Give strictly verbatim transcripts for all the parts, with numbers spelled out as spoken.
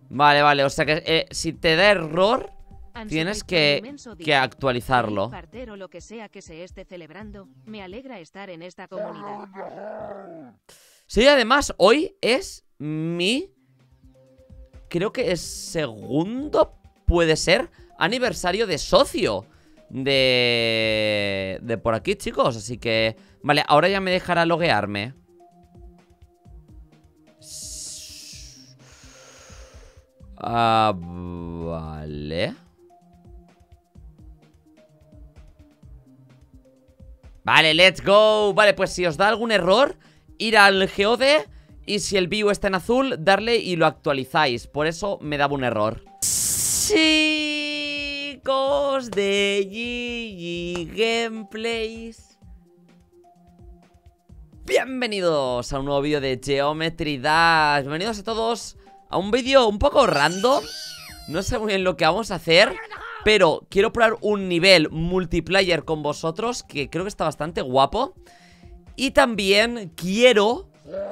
Vale, vale, o sea que eh, si te da error, tienes que, que actualizarlo. Partero, lo que sea que se esté celebrando, me alegra estar en esta comunidad. Sí, además, hoy es mi... Creo que es segundo, puede ser, aniversario de socio de... De por aquí, chicos, así que... Vale, ahora ya me dejará loguearme. Ah, vale. Vale, let's go. Vale, pues si os da algún error, ir al G O D y si el view está en azul, darle y lo actualizáis. Por eso me daba un error. Chicos de G G Gameplays, bienvenidos a un nuevo vídeo de Geometry Dash. Bienvenidos a todos a un vídeo un poco random. No sé muy bien lo que vamos a hacer, pero quiero probar un nivel multiplayer con vosotros, que creo que está bastante guapo. Y también quiero...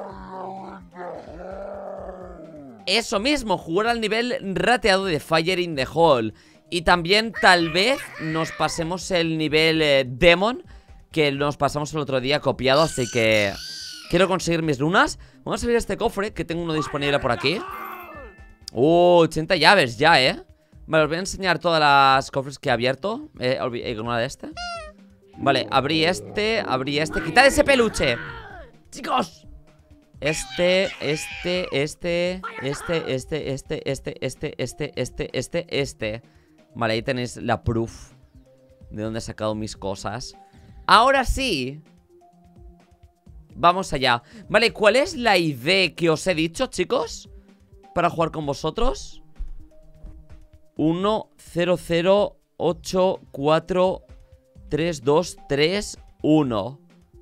eso mismo, jugar al nivel rateado de Fire in the Hole. Y también tal vez nos pasemos el nivel eh, Demon, que nos pasamos el otro día copiado, así que... quiero conseguir mis lunas. Vamos a abrir este cofre, que tengo uno disponible por aquí. Uh, ochenta llaves ya, eh. Vale, os voy a enseñar todas las cofres que he abierto. Eh, eh, una de este. Vale, abrí este, abrí este. ¡Quitad ese peluche! ¡Chicos! Este, este, este, este, este, este, este, este, este, este, este, este. Vale, ahí tenéis la proof de dónde he sacado mis cosas. Ahora sí. Vamos allá. Vale, ¿cuál es la I D que os he dicho, chicos? Para jugar con vosotros. uno cero cero ocho cuatro tres dos tres uno.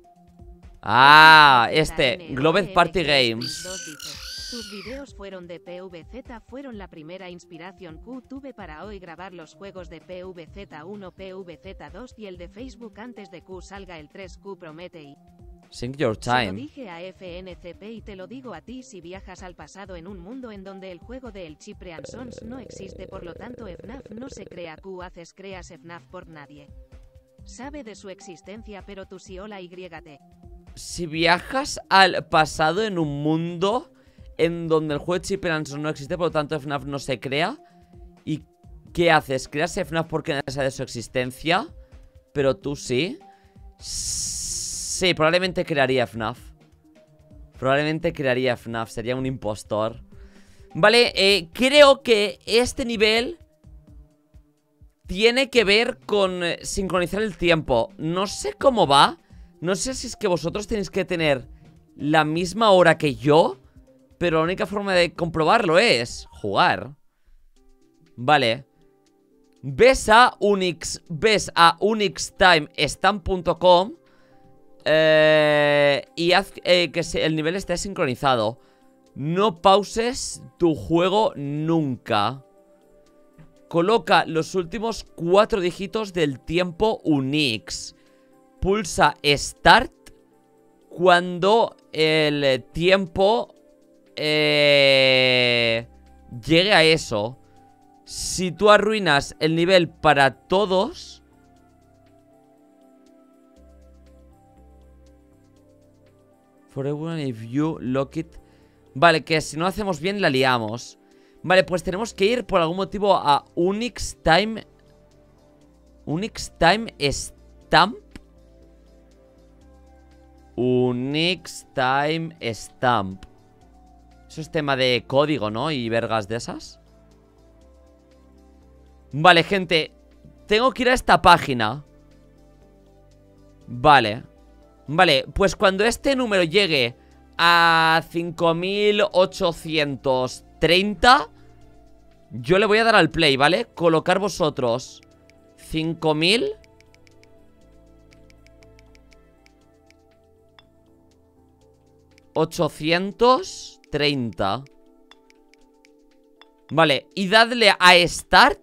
Ah, este, Globed Party Games. Tus videos fueron de P V Z, fueron la primera inspiración que tuve para hoy grabar los juegos de P V Z uno, P V Z dos y el de Facebook antes de que salga el tres Q promete y... Sync your Se lo time. dije a F N C P y te lo digo a ti: si viajas al pasado en un mundo en donde el juego de El Cyprian Sons no existe, por lo tanto F NAF no se crea, Q haces creas F NAF por nadie sabe de su existencia, pero tú sí. Hola Y T. Si viajas al pasado en un mundo en donde el juego de Cyprian Sons no existe, por lo tanto F NAF no se crea, ¿y qué haces? ¿Creas F NAF porque nadie sabe de su existencia? Pero tú sí. Sí, probablemente crearía F NAF. Probablemente crearía F NAF, sería un impostor. Vale, eh, creo que este nivel tiene que ver con eh, sincronizar el tiempo. No sé cómo va. No sé si es que vosotros tenéis que tener la misma hora que yo, pero la única forma de comprobarlo es jugar. Vale. Ves a Unix, ves a unixtimestamp punto com eh, y haz eh, que se, el nivel esté sincronizado. No pauses tu juego nunca. Coloca los últimos cuatro dígitos del tiempo Unix. Pulsa Start cuando el tiempo eh, llegue a eso. Si tú arruinas el nivel para todos, for everyone if you lock it. Vale, que si no hacemos bien la liamos. Vale, pues tenemos que ir por algún motivo a Unix Time Unix Time Stamp. Unix Time Stamp. Eso es tema de código, ¿no? Y vergas de esas. Vale, gente, tengo que ir a esta página. Vale. Vale, pues cuando este número llegue a cinco mil ochocientos treinta, yo le voy a dar al play, ¿vale? Colocar vosotros cinco mil ochocientos treinta. Vale, y dadle a Start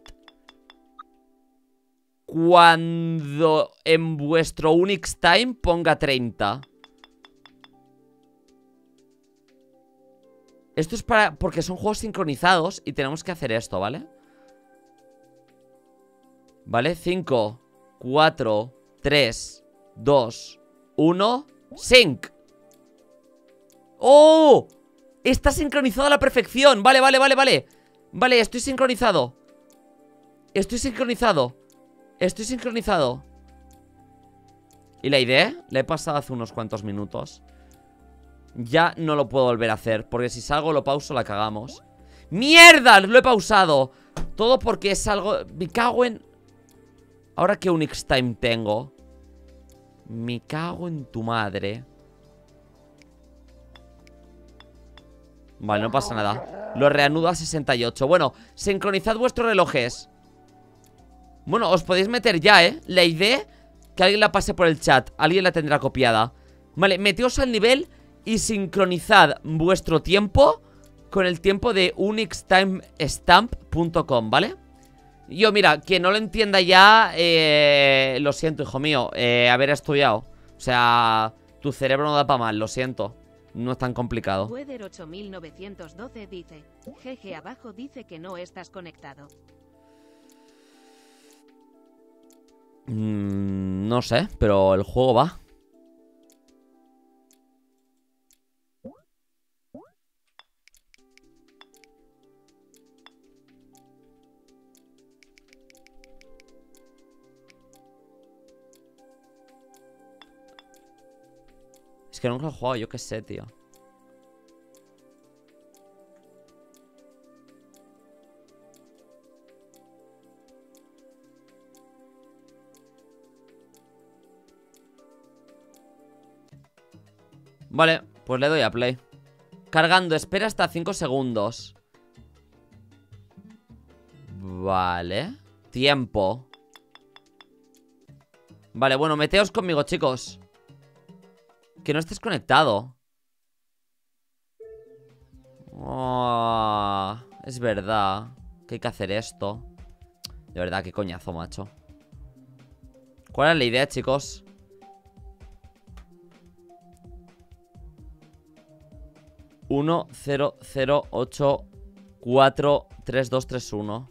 cuando en vuestro Unix Time ponga treinta. Esto es para... porque son juegos sincronizados y tenemos que hacer esto, ¿vale? Vale, cinco, cuatro, tres, dos, uno, sync. ¡Oh! Está sincronizado a la perfección. Vale, vale, vale, vale. Vale, estoy sincronizado. Estoy sincronizado. Estoy sincronizado. ¿Y la idea? La he pasado hace unos cuantos minutos. Ya no lo puedo volver a hacer, porque si salgo lo pauso, la cagamos. ¡Mierda! Lo he pausado. Todo porque es algo... Me cago en... Ahora que Unix Time tengo. Me cago en tu madre. Vale, no pasa nada. Lo reanudo a sesenta y ocho. Bueno, sincronizad vuestros relojes. Bueno, os podéis meter ya, ¿eh? La idea, que alguien la pase por el chat. Alguien la tendrá copiada. Vale, meteos al nivel y sincronizad vuestro tiempo con el tiempo de unix time stamp punto com, ¿vale? Yo, mira, que no lo entienda ya, eh, lo siento, hijo mío, eh, haber estudiado. O sea, tu cerebro no da para mal, lo siento. No es tan complicado. Weather ocho mil novecientos doce dice, jeje, abajo dice que no estás conectado. Mm, no sé, pero el juego va. Es que nunca lo he jugado, yo qué sé, tío. Vale, pues le doy a play. Cargando, espera hasta cinco segundos. Vale. Tiempo. Vale, bueno, meteos conmigo, chicos. Que no estés conectado. Oh, es verdad que hay que hacer esto. De verdad, qué coñazo, macho. ¿Cuál es la idea, chicos? uno, cero, cero, ocho, cuatro, tres, dos, tres, uno.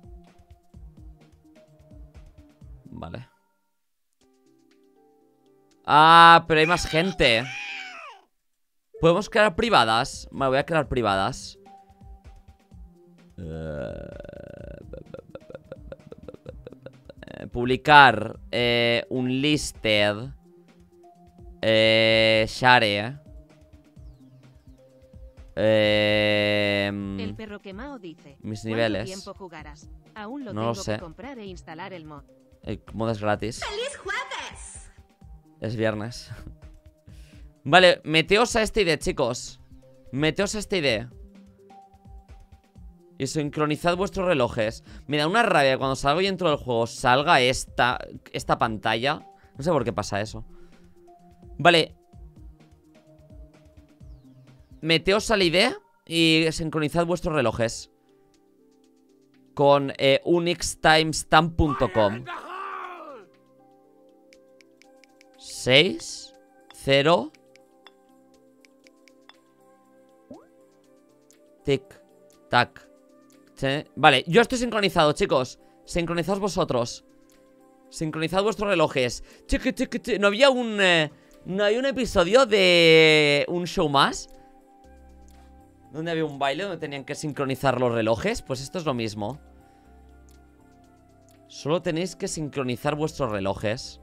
Vale. Ah, pero hay más gente. ¿Podemos crear privadas? Vale, voy a crear privadas. Uh, publicar eh, un listed. Eh, share. Eh, el perro quemado dice, mis niveles. ¿Cuánto tiempo jugarás? Aún lo no tengo lo sé. que comprar e instalar el mod. El mod es gratis. ¡Feliz jueves! Es viernes. Vale, meteos a esta idea, chicos. Meteos a esta idea. Y sincronizad vuestros relojes. Me da una rabia cuando salgo y entro del juego salga esta, esta pantalla. No sé por qué pasa eso. Vale. Meteos a la idea y sincronizad vuestros relojes con eh, unix time stamp punto com. seis, cero. Tic, tac. Vale, yo estoy sincronizado, chicos. Sincronizaos vosotros. Sincronizad vuestros relojes. Chiqui, chiqui, chiqui. ¿No había un... Eh, no había un episodio de un show más? Donde había un baile donde tenían que sincronizar los relojes. Pues esto es lo mismo. Solo tenéis que sincronizar vuestros relojes.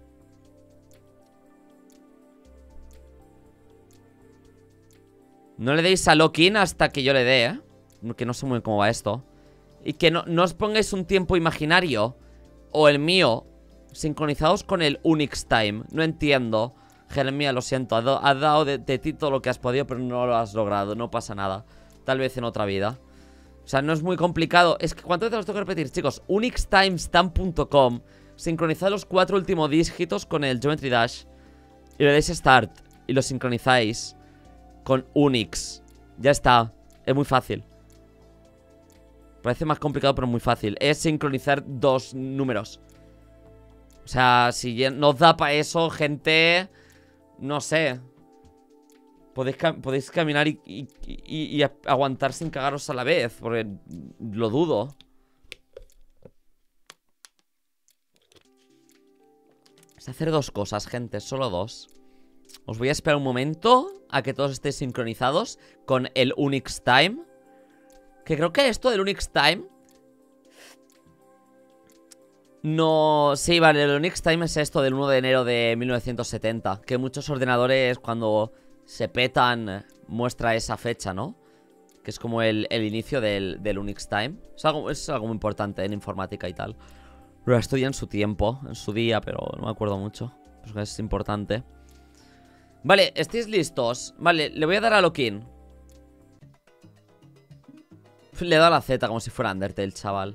No le deis a lock-in hasta que yo le dé, ¿eh? Que no sé muy bien cómo va esto. Y que no, no os pongáis un tiempo imaginario o el mío sincronizados con el Unix Time. No entiendo. Jeremia, lo siento, has ha dado de, de ti todo lo que has podido, pero no lo has logrado, no pasa nada. Tal vez en otra vida. O sea, no es muy complicado. Es que ¿cuántas veces los tengo que repetir, chicos? unix time stamp punto com. Sincronizad los cuatro últimos dígitos con el Geometry Dash y le dais Start y lo sincronizáis con Unix. Ya está, es muy fácil. Parece más complicado, pero muy fácil. Es sincronizar dos números. O sea, si no os da para eso, gente... No sé. Podéis, cam podéis caminar y, y, y, y aguantar sin cagaros a la vez. Porque lo dudo. Es hacer dos cosas, gente, solo dos. Os voy a esperar un momento a que todos estéis sincronizados con el Unix Time. Que creo que esto del Unix Time... No... Sí, vale, el Unix Time es esto del uno de enero de mil novecientos setenta. Que muchos ordenadores cuando se petan muestra esa fecha, ¿no? Que es como el, el inicio del, del Unix Time. Es algo, es algo muy importante en informática y tal. Lo estudié en su tiempo, en su día, pero no me acuerdo mucho. Pues es importante. Vale, ¿estáis listos? Vale, le voy a dar a login. Le he dado a la Z como si fuera Undertale, chaval.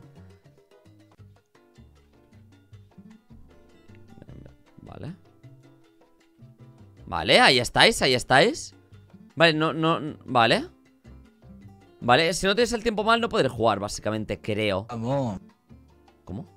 Vale. Vale, ahí estáis, ahí estáis. Vale, no, no, vale. Vale, si no tenéis el tiempo mal no podréis jugar, básicamente, creo. Vamos. ¿Cómo?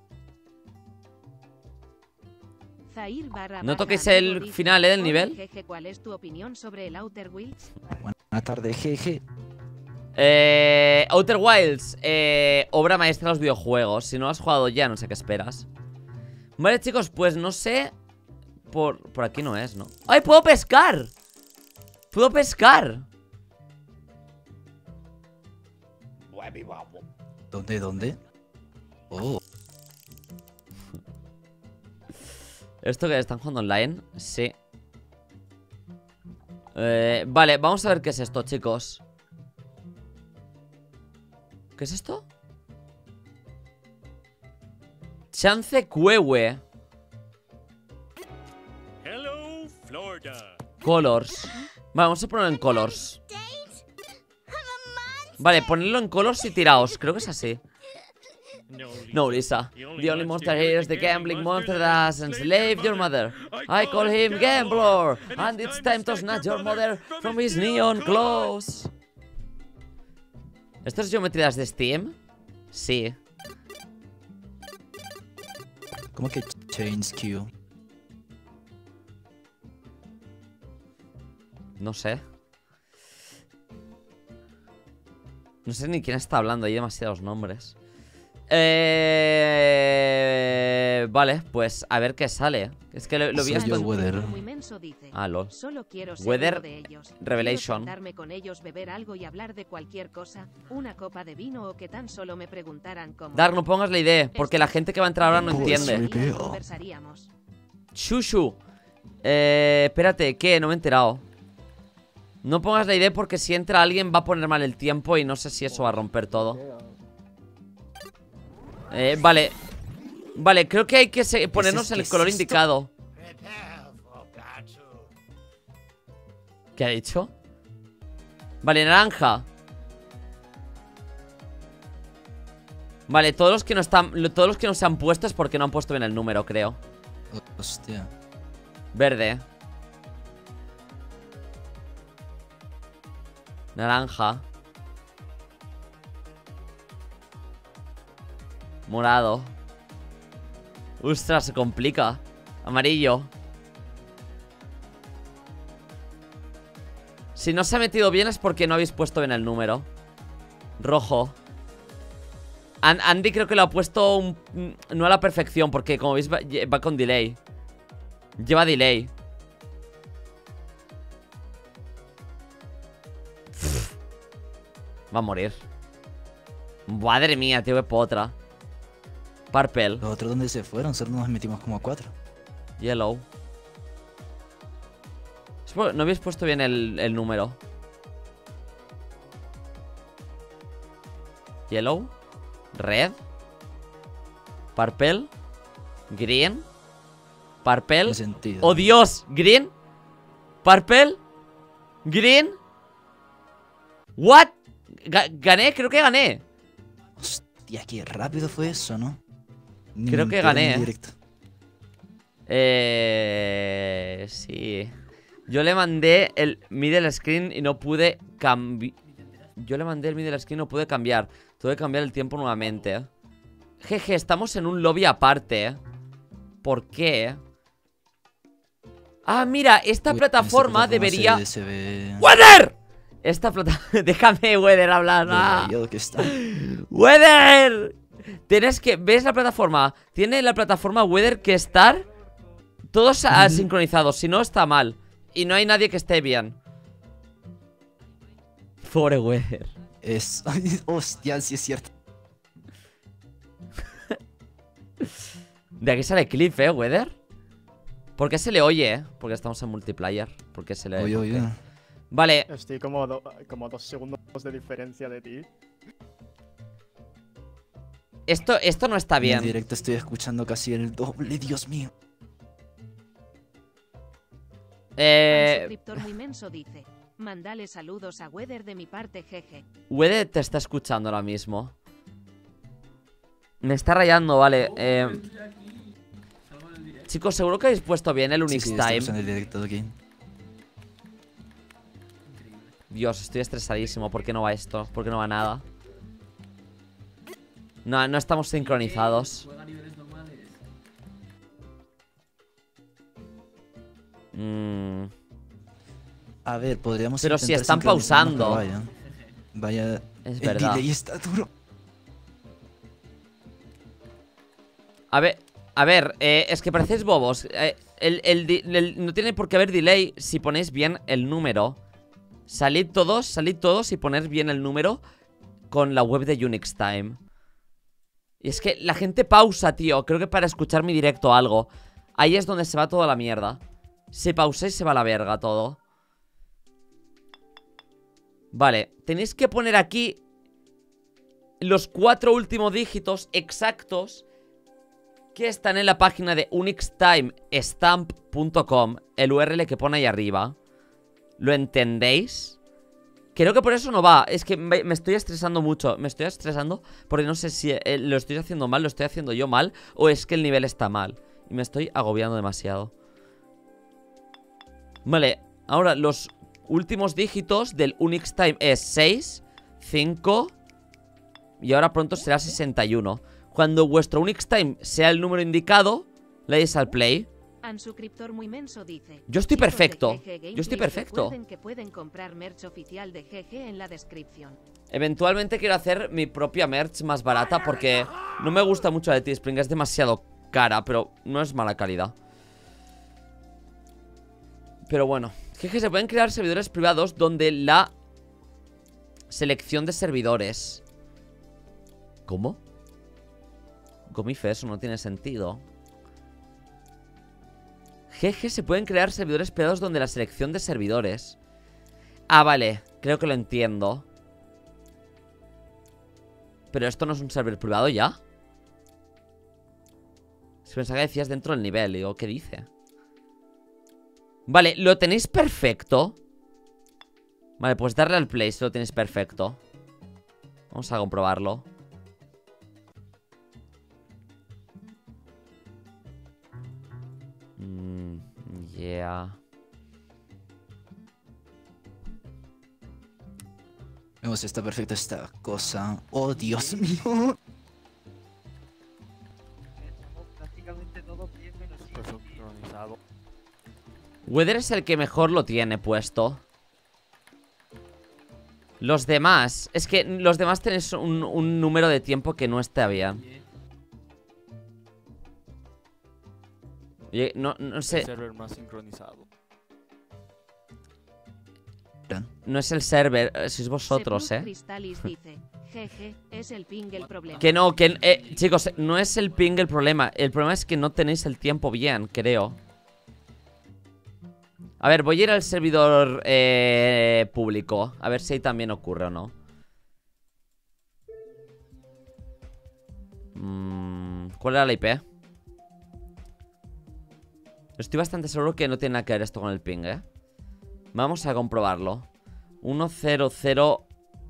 Barra No baja toquéis amigo el dice, final, ¿eh? Del "Hola, nivel. jeje, ¿cuál es tu opinión sobre el Outer Wilds?" Buenas tardes, jeje. Eh, Outer Wilds, eh, obra maestra de los videojuegos. Si no lo has jugado ya, no sé qué esperas. Vale, chicos, pues no sé. Por, por aquí no es, ¿no? ¡Ay, puedo pescar! ¡Puedo pescar! ¿Dónde, dónde? Oh. ¿Esto que están jugando online? Sí. eh, Vale, vamos a ver qué es esto, chicos. ¿Qué es esto? Chance Cuehue. Hello, Florida. Colors. Vale, vamos a ponerlo en colors. Vale, ponerlo en colors y tiraos. Creo que es así. No, Lisa. The only monster here is the gambling monster that has enslaved your mother. I call him Gambler. And it's time to snatch your mother from his neon clothes. ¿Esto es geometrías de Steam? Sí. ¿Cómo que change queue? No sé. No sé ni quién está hablando, hay demasiados nombres. Eh... Vale, pues a ver qué sale. Es que lo, lo vi Soy hasta... yo, Weather. Muy menso dice, Ah, lol. solo quiero ser Weather uno de ellos. Revelation. Quiero sentarme con ellos, beber algo y hablar de cualquier cosa, una copa de vino o que tan solo me preguntaran cómo. Dark, no pongas la idea, porque la gente que va a entrar ahora no Pues entiende. sí. Veo. Conversaríamos. Shushu. Eh, espérate, ¿qué? No me he enterado. No pongas la idea porque si entra alguien va a poner mal el tiempo y no sé si eso va a romper todo. Eh, vale. Vale, creo que hay que se- ponernos es- en qué el es color esto? indicado. ¿Qué ha dicho? Vale, naranja. Vale, todos los que no están, lo- todos los que no se han puesto es porque no han puesto bien el número, creo. Hostia. Verde. Naranja. Morado. Ostras, se complica. Amarillo. Si no se ha metido bien es porque no habéis puesto bien el número. Rojo. An- Andy creo que lo ha puesto un- no a la perfección, porque como veis va, lle- va con delay. Lleva delay. Pff. Va a morir. Madre mía, tío, qué potra. Purple. ¿Los otros dónde se fueron? Solo nos metimos como a cuatro. Yellow. Es por- No habéis puesto bien el, el número. Yellow. Red. Purple. Green. Purple. Tiene sentido. ¡Oh, Dios! Green. Purple. Green. What? Ga- gané, creo que gané. Hostia, qué rápido fue eso, ¿no? Ni Creo me que enteré gané, en ¿eh? directo. Eh... Sí. Yo le mandé el middle screen y no pude cambiar. Yo le mandé el middle screen y no pude cambiar. Tuve que cambiar el tiempo nuevamente, ¿eh? Jeje, estamos en un lobby aparte, ¿eh? ¿Por qué? Ah, mira, esta Uy, plataforma esta debería... Se, se ve... ¡Weather! Esta plataforma... Déjame, Weather, hablar. lo Ah. rayado que está. ¡Weather! Tienes que... ¿Ves la plataforma? Tiene la plataforma Weather que estar todos ah, sincronizados. Si no, está mal. Y no hay nadie que esté bien. Pobre Weather. Es... Ay, hostia, sí es cierto. De aquí sale clip, ¿eh, Weather? ¿Por qué se le oye, eh? Porque estamos en multiplayer. ¿Por qué se le Oye, oye. Vale. Estoy como, do- como dos segundos de diferencia de ti. Esto, esto no está En bien. el directo estoy escuchando casi el doble, Dios mío. Un Eh... suscriptor muy menso dice: mandale saludos a Weather de mi parte, jeje. Weather te está escuchando ahora mismo. Me está rayando, vale. Eh... Chicos, seguro que habéis puesto bien el Sí, Unix sí, estamos en Time. el directo aquí. Dios, estoy estresadísimo. ¿Por qué no va esto? ¿Por qué no va nada? No, no estamos sincronizados. Mm, A ver, podríamos Pero si intentar están sincronizarnos, pausando. pero Vaya, vaya, es el verdad. delay está duro. A ver, a ver, eh, es que parecéis bobos. Eh, el, el di- el- no tiene por qué haber delay si ponéis bien el número. Salid todos, salid todos y poned bien el número con la web de Unix Time. Y es que la gente pausa, tío. Creo que para escuchar mi directo o algo. Ahí es donde se va toda la mierda. Si pausáis se va a la verga todo. Vale, tenéis que poner aquí los cuatro últimos dígitos exactos que están en la página de unixtimestamp punto com, el U R L que pone ahí arriba. ¿Lo entendéis? Creo que por eso no va. Es que me, me estoy estresando mucho. Me estoy estresando porque no sé si eh, lo estoy haciendo mal, lo estoy haciendo yo mal, o es que el nivel está mal. Y me estoy agobiando demasiado. Vale, ahora los últimos dígitos del Unix Time es seis, cinco y ahora pronto será sesenta y uno. Cuando vuestro Unix Time sea el número indicado, le dais al play. Un suscriptor muy menso dice: Yo estoy chicos de perfecto. G G Gameplays, Yo estoy perfecto. recuerden que pueden comprar merch oficial de G G en la descripción. Eventualmente quiero hacer mi propia merch más barata porque no me gusta mucho la de Teespring, es demasiado cara, pero no es mala calidad. Pero bueno, G G se pueden crear servidores privados donde la selección de servidores... ¿Cómo? Gomife, eso no tiene sentido. G G se pueden crear servidores privados donde la selección de servidores... Ah, vale, creo que lo entiendo. Pero esto no es un server privado ya. Si pensaba que decías dentro del nivel. Digo, ¿qué dice? Vale, lo tenéis perfecto. Vale, pues darle al play si lo tenéis perfecto. Vamos a comprobarlo. Mm, yeah. Vemos, está perfecta esta cosa. Oh, Dios mío. Weather es el que mejor lo tiene puesto. Los demás... Es que los demás tenéis un, un número de tiempo que no está bien. Oye, no, no sé... El server más sincronizado. No es el server, eh, sois vosotros, Seplus eh. Cristalis dice: jeje, es el ping el problema. Que no, que... Eh, chicos, no es el ping el problema. El problema es que no tenéis el tiempo bien, creo. A ver, voy a ir al servidor eh, público. A ver si ahí también ocurre o no. Mm, ¿Cuál era la I P? Estoy bastante seguro que no tiene nada que ver esto con el ping, eh. Vamos a comprobarlo. uno cero cero.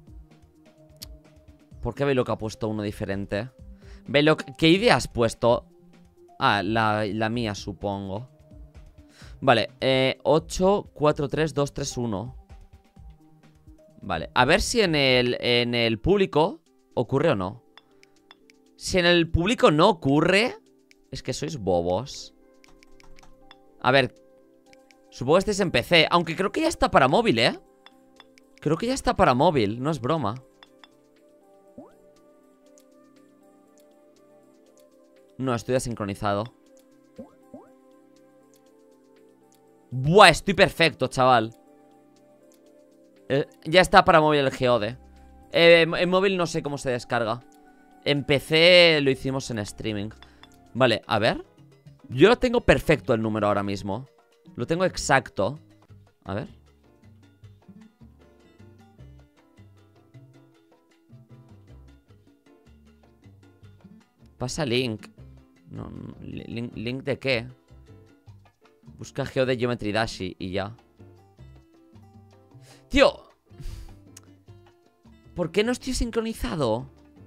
¿Por qué Veloc ha puesto uno diferente? Veloc, ¿qué idea has puesto? Ah, la, la mía, supongo. Vale, eh, ocho cuatro tres dos tres uno. Vale, a ver si en el, en el público ocurre o no. Si en el público no ocurre, es que sois bobos. A ver, Supongo que estáis en P C. Aunque creo que ya está para móvil, ¿eh? Creo que ya está para móvil, no es broma. No, estoy desincronizado. Buah, estoy perfecto, chaval. eh, Ya está para móvil el Geode. eh, En móvil no sé cómo se descarga. En P C lo hicimos en streaming. Vale, a ver. Yo lo tengo perfecto el número ahora mismo. Lo tengo exacto. A ver. Pasa link. No, no, link, ¿link de qué? Busca Geode Geometry Dash y, y ya. Tío, ¿por qué no estoy sincronizado?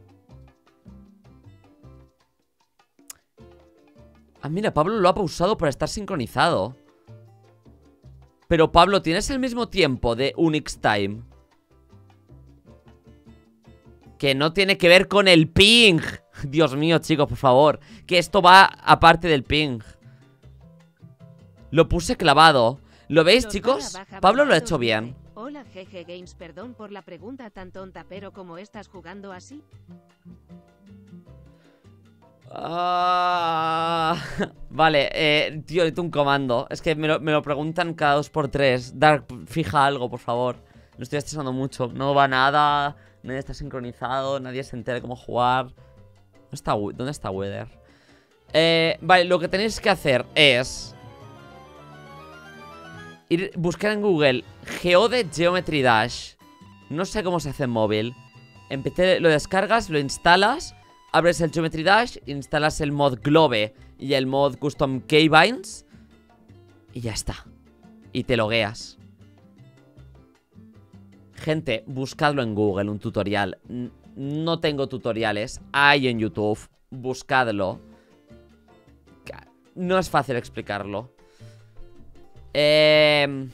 Ah, mira, Pablo lo ha pausado para estar sincronizado. Pero Pablo, ¿tienes el mismo tiempo de Unix Time? Que no tiene que ver con el ping. Dios mío, chicos, por favor. Que esto va aparte del ping. Lo puse clavado. ¿Lo veis, chicos? Pablo lo ha hecho bien. Hola G G Games, perdón por la pregunta tan tonta, pero ¿cómo estás jugando así? Ah, vale, eh, tío, necesito un comando. Es que me lo, me lo preguntan cada dos por tres. Dark, fija algo, por favor. Me estoy estresando mucho. No va nada. Nadie está sincronizado. Nadie se entera de cómo jugar. ¿Dónde está, ¿dónde está Weather? Eh, vale, lo que tenéis que hacer es ir buscar en Google Geode Geometry Dash. No sé cómo se hace en móvil. En P C lo descargas, lo instalas, abres el Geometry Dash, instalas el mod Globe y el mod Custom Keybinds y ya está. Y te logueas. Gente, buscadlo en Google, un tutorial. No tengo tutoriales, hay en YouTube. Buscadlo. No es fácil explicarlo. Eh...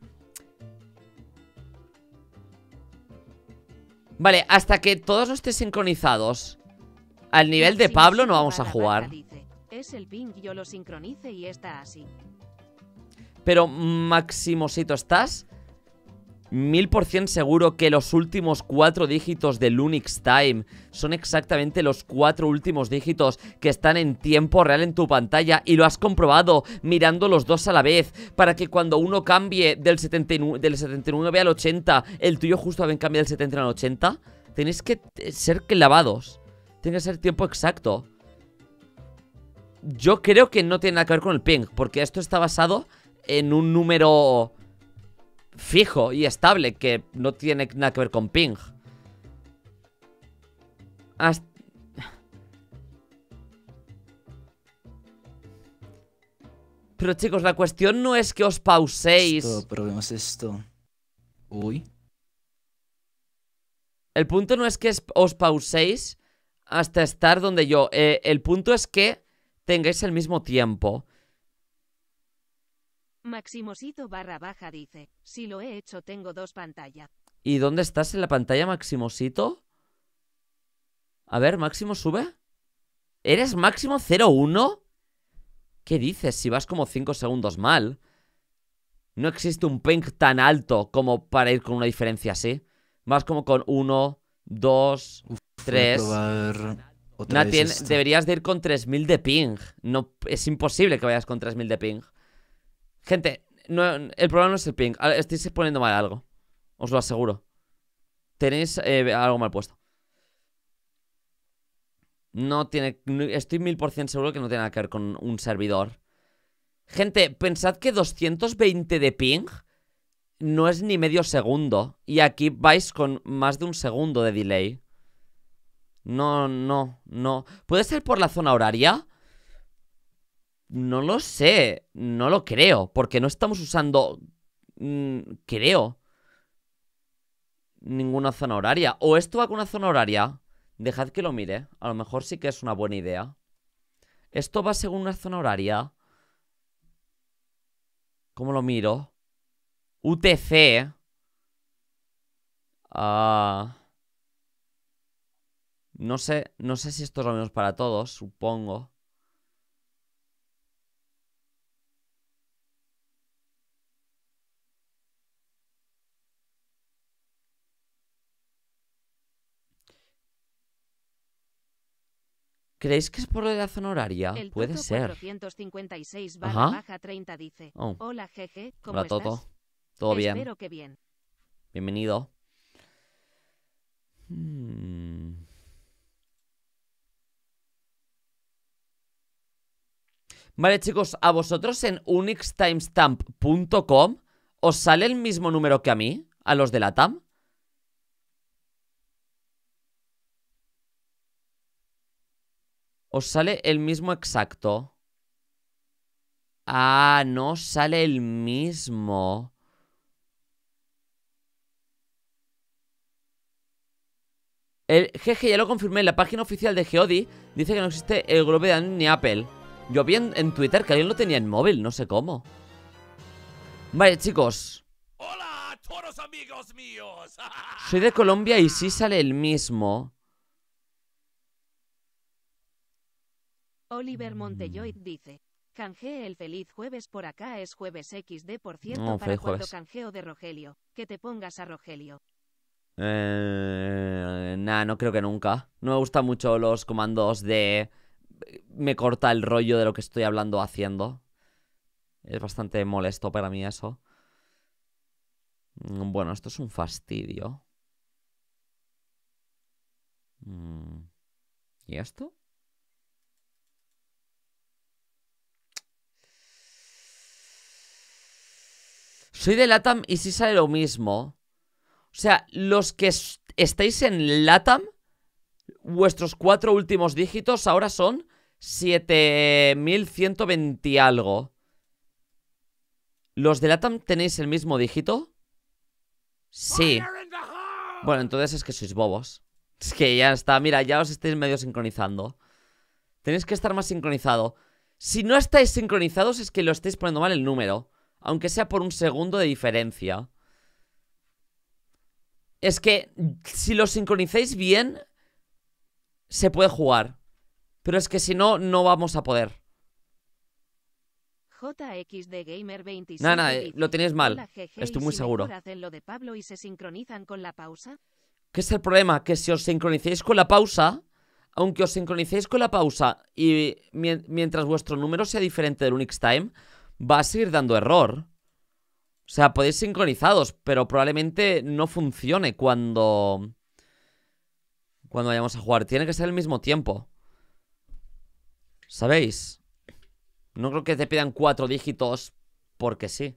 Vale, hasta que todos no estén sincronizados al nivel de Pablo no vamos a jugar. Es el ping, yo lo sincronice y está así. Pero, Maximosito, ¿estás mil por cien seguro que los últimos cuatro dígitos del Unix Time son exactamente los cuatro últimos dígitos que están en tiempo real en tu pantalla y lo has comprobado mirando los dos a la vez para que cuando uno cambie del, setenta y nueve, del setenta y nueve al ochenta, el tuyo justo también cambie del setenta al ochenta? Tenéis que ser clavados. Tiene que ser tiempo exacto. Yo creo que no tiene nada que ver con el ping, porque esto está basado en un número fijo y estable que no tiene nada que ver con ping. Hasta... Pero chicos, la cuestión no es que os pauséis. Esto, probemos esto. Uy. El punto no es que os pauséis hasta estar donde yo. Eh, el punto es que tengáis el mismo tiempo. Maximosito barra baja dice, si lo he hecho tengo dos pantallas. ¿Y dónde estás en la pantalla, Maximosito? A ver, Máximo, sube. ¿Eres Máximo cero uno? ¿Qué dices? Si vas como cinco segundos mal. No existe un ping tan alto como para ir con una diferencia así. Vas como con uno, dos, tres. Natien, deberías de ir con tres mil de ping. No, es imposible que vayas con tres mil de ping. Gente, no, el problema no es el ping. Estáis poniendo mal algo. Os lo aseguro. Tenéis eh, algo mal puesto. No tiene... Estoy mil por cien seguro que no tiene nada que ver con un servidor. Gente, pensad que doscientos veinte de ping no es ni medio segundo. Y aquí vais con más de un segundo de delay. No, no, no. ¿Puede ser por la zona horaria? No lo sé. No lo creo. Porque no estamos usando... Mmm, creo. Ninguna zona horaria. ¿O esto va con una zona horaria? Dejad que lo mire. A lo mejor sí que es una buena idea. ¿Esto va según una zona horaria? ¿Cómo lo miro? U T C. Ah... No sé, no sé si esto es lo mismo para todos, supongo. ¿Creéis que es por lo de la zona horaria? El Puede Toto ser. cuatrocientos cincuenta y seis barra Ajá. baja treinta dice: Oh. Hola, jeje, ¿cómo Hola, estás? Toto. ¿Todo bien? Espero que bien. Bienvenido. Hmm. Vale, chicos, a vosotros en unix timestamp punto com ¿os sale el mismo número que a mí? ¿A los de la T A M? ¿Os sale el mismo exacto? Ah, no sale el mismo. El jeje, ya lo confirmé, la página oficial de Geodi dice que no existe el globo de Android ni Apple. Yo vi en, en Twitter que alguien lo tenía en móvil, no sé cómo. Vale, chicos. Hola a todos amigos míos. Soy de Colombia y sí sale el mismo. Oliver Montelloid dice: Canjee el feliz jueves por acá, es jueves equis de, por cierto, No, para feliz cuando jueves. canjeo de Rogelio. Que te pongas a Rogelio. Eh, nah, no creo que nunca. No me gustan mucho los comandos de... Me corta el rollo de lo que estoy hablando haciendo. Es bastante molesto para mí eso. Mm, Bueno, esto es un fastidio. Mm, ¿Y esto? Soy de LATAM y sí sale lo mismo. O sea, los que es- estáis en LATAM, vuestros cuatro últimos dígitos ahora son siete mil ciento veinte y algo. ¿Los de LATAM tenéis el mismo dígito? Sí. Bueno, entonces es que sois bobos. Es que ya está, mira, ya os estáis medio sincronizando. Tenéis que estar más sincronizado. Si no estáis sincronizados es que lo estáis poniendo mal el número. Aunque sea por un segundo de diferencia. Es que si lo sincronizáis bien, se puede jugar. Pero es que si no, no vamos a poder. J X D Gamer veintisiete Nada, nada, eh, dice: lo tenéis mal. Hola, jeje, Estoy ¿y muy si seguro. mejor hacen lo de Pablo y se sincronizan con la pausa? ¿Qué es el problema? Que si os sincronicéis con la pausa, aunque os sincronicéis con la pausa y mien- mientras vuestro número sea diferente del Unix Time, va a seguir dando error. O sea, podéis sincronizados, pero probablemente no funcione cuando... Cuando vayamos a jugar. Tiene que ser el mismo tiempo. ¿Sabéis? No creo que te pidan cuatro dígitos porque sí.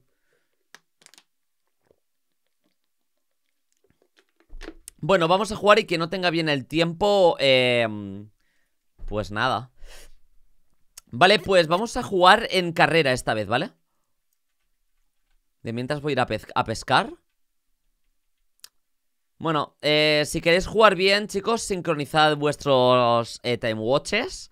Bueno, vamos a jugar y que no tenga bien el tiempo, eh, pues nada. Vale, pues vamos a jugar en carrera esta vez, ¿vale? De mientras voy a ir a, pez a pescar. Bueno, eh, si queréis jugar bien, chicos, sincronizad vuestros eh, time watches.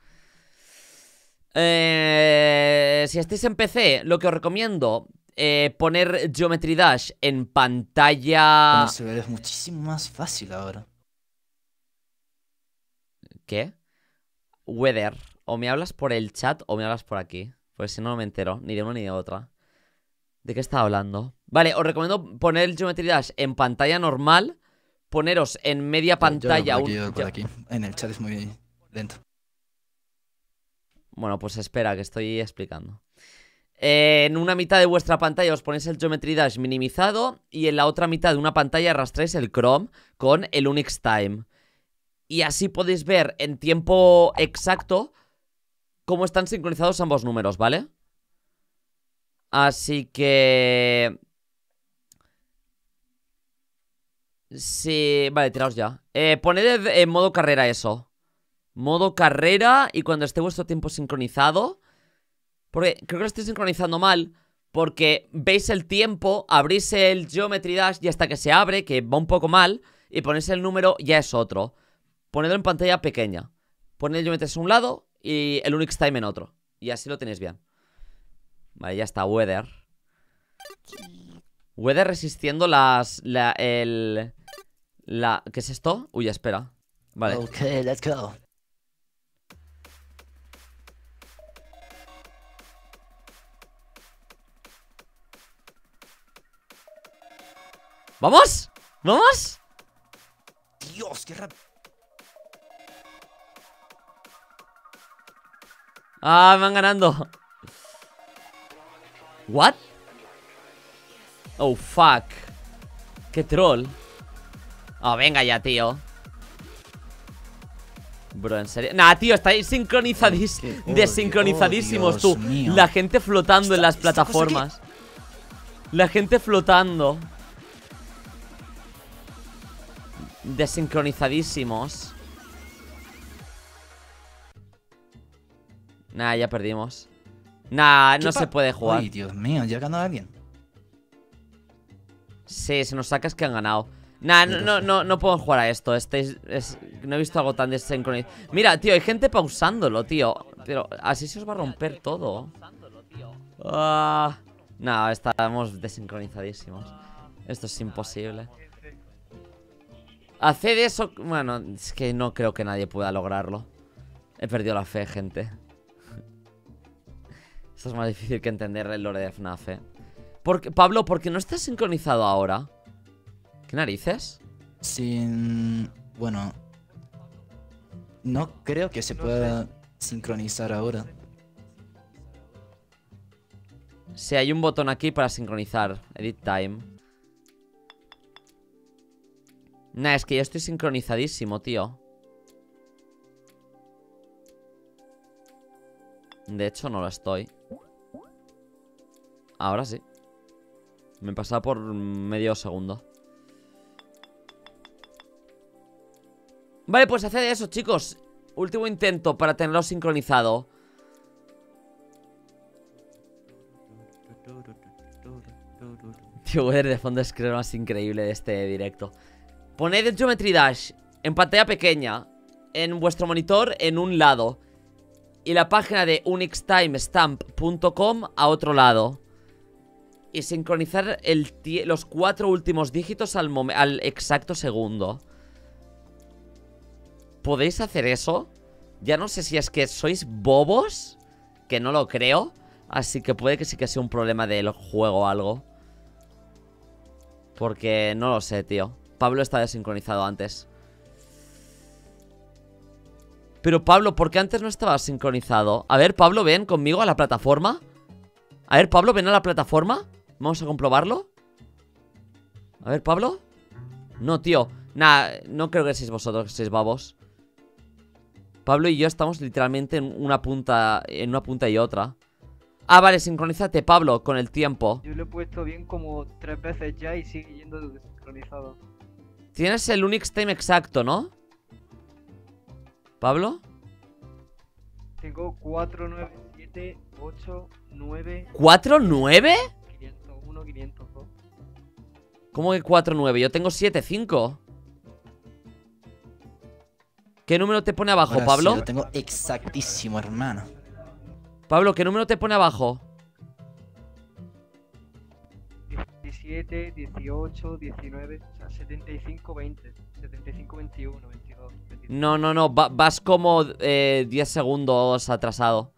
Eh, si estáis en P C, lo que os recomiendo, eh, poner Geometry Dash en pantalla... Con el celular es muchísimo más fácil ahora. ¿Qué? Weather. O me hablas por el chat o me hablas por aquí. Pues si no, no me entero, ni de una ni de otra. ¿De qué estaba hablando? Vale, os recomiendo poner el Geometry Dash en pantalla normal. Poneros en media Yo- yo pantalla por aquí, un- yo por yo- aquí. En el chat es muy lento. Bueno, pues espera, que estoy explicando. Eh, en una mitad de vuestra pantalla os ponéis el Geometry Dash minimizado. Y en la otra mitad de una pantalla arrastráis el Chrome con el Unix Time. Y así podéis ver en tiempo exacto cómo están sincronizados ambos números, ¿vale? Así que... Sí, vale, tiraos ya. Eh, poned en modo carrera eso. Modo carrera y cuando esté vuestro tiempo sincronizado. Porque creo que lo estoy sincronizando mal. Porque veis el tiempo, abrís el Geometry Dash y hasta que se abre, que va un poco mal, y ponéis el número, ya es otro. Ponedlo en pantalla pequeña. Poned el Geometry Dash a un lado y el Unix Time en otro. Y así lo tenéis bien. Vale, ya está, Weather. Weather resistiendo las... La, el... La... ¿Qué es esto? Uy, espera. Vale. Ok, let's go. ¡Vamos! ¡Vamos! Dios, qué rápido. Ah, me van ganando. What? Oh, fuck. Qué troll. Oh, venga ya, tío. Bro, en serio. Nah, tío, estáis sincronizadís Qué odio, desincronizadísimos, oh, tú. Dios mío. La gente flotando en Esta- las esta cosa plataformas. La gente flotando. Desincronizadísimos. Nah, ya perdimos. Nah, no ¿Qué se pa- puede jugar. Ay, Dios mío, ya ganó alguien. Sí, se nos saca es que han ganado. Nah, no, no, no, no puedo jugar a esto. Este es, es- no he visto algo tan desincronizado. Mira, tío, hay gente pausándolo, tío. Pero así se os va a romper todo. Ah, no, estamos desincronizadísimos. Esto es imposible. Hacer eso... Bueno, es que no creo que nadie pueda lograrlo. He perdido la fe, gente. Esto es más difícil que entender el lore de F NAF, eh. Porque, Pablo, ¿por qué no estás sincronizado ahora? ¿Qué narices? Sin... Bueno... No creo que se pueda sincronizar ahora. Sí, hay un botón aquí para sincronizar. Edit time. Nah, es que yo estoy sincronizadísimo, tío. De hecho, no lo estoy. Ahora sí. Me he pasado por medio segundo. Vale, pues haced eso, chicos. Último intento para tenerlo sincronizado. Tío, Weather de fondo es creo lo más increíble de este directo. Poned el Geometry Dash en pantalla pequeña, en vuestro monitor, en un lado, y la página de unixtimestamp punto com a otro lado. Y sincronizar el los cuatro últimos dígitos al, al exacto segundo. ¿Podéis hacer eso? Ya no sé si es que sois bobos, que no lo creo. Así que puede que sí que sea un problema del juego o algo. Porque no lo sé, tío. Pablo está desincronizado antes. Pero Pablo, ¿por qué antes no estaba sincronizado? A ver, Pablo, ven conmigo a la plataforma. A ver, Pablo, ven a la plataforma. Vamos a comprobarlo. A ver, Pablo. No, tío. Nah, no creo que seáis vosotros, que seáis babos. Pablo y yo estamos literalmente en una punta, en una punta y otra. Ah, vale, sincronízate, Pablo, con el tiempo. Yo lo he puesto bien como tres veces ya y sigue yendo desincronizado. Tienes el Unix time exacto, ¿no? ¿Pablo? Tengo cuatro, nueve, siete, ocho, nueve, ¿cuatro nueve? quinientos uno, quinientos dos. ¿Cómo que cuatro nueve? Yo tengo siete cinco. ¿Qué número te pone abajo, Ahora sí, Pablo? lo tengo exactísimo, hermano. Pablo, ¿qué número te pone abajo? diecisiete, dieciocho, diecinueve, o sea, setenta y cinco, veinte, setenta y cinco, veintiuno, veintidós, veintitrés. No, no, no, va- vas como eh, diez segundos atrasado.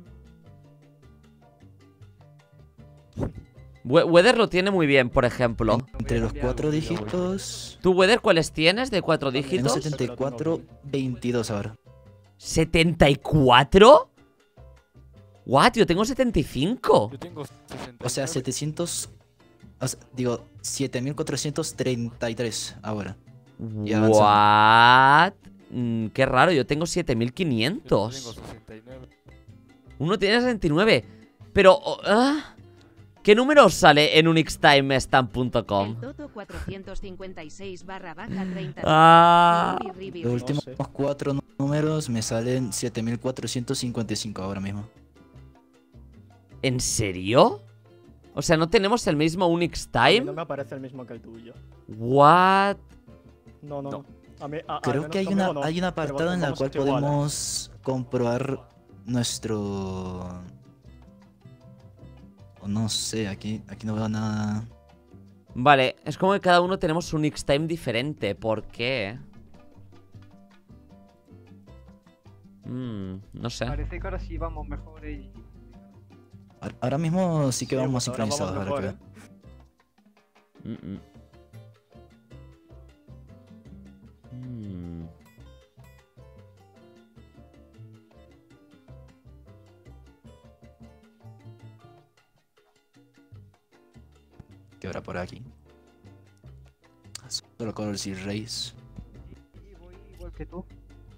We- Weather lo tiene muy bien, por ejemplo. Entre los cuatro dígitos... ¿Tú, Weather, cuáles tienes de cuatro Tengo dígitos? setenta y cuatro, veintidós ahora. ¿setenta y cuatro? What? Yo tengo setenta y cinco. Yo tengo sesenta. O sea, setecientos... o sea, digo, siete mil cuatrocientos treinta y tres ahora. Y What? Mm, qué raro, yo tengo siete mil Yo tengo quinientos. sesenta y nueve. Uno tiene sesenta y nueve. Pero... oh, ah, ¿qué número os sale en unixtimestamp punto com? El Toto cuatrocientos cincuenta y seis barra baja treinta. Ah, Ribi, ribi, Los ribi. últimos sé. cuatro nú- números me salen siete mil cuatrocientos cincuenta y cinco ahora mismo. ¿en serio? O sea, ¿no tenemos el mismo Unix A mí no Time? me aparece el mismo que el tuyo. What? No, no, No. no. A mí, a- al Creo menos que hay una, conmigo no, hay un pero apartado en el vamos cual hecho igual, ¿eh? podemos comprobar nuestro... o no sé, aquí, aquí no veo nada... Vale, es como que cada uno tenemos un Unix Time diferente. ¿Por qué? Mm, no sé. Parece que ahora sí vamos mejor y... Ahora- Ahora mismo sí que Sí, vamos pues ahora vamos sincronizados. ahora mejor, que- ¿eh? Mm, mm. Mm. ¿Qué hora por aquí? Solo colores y reyes. Y voy igual que tú.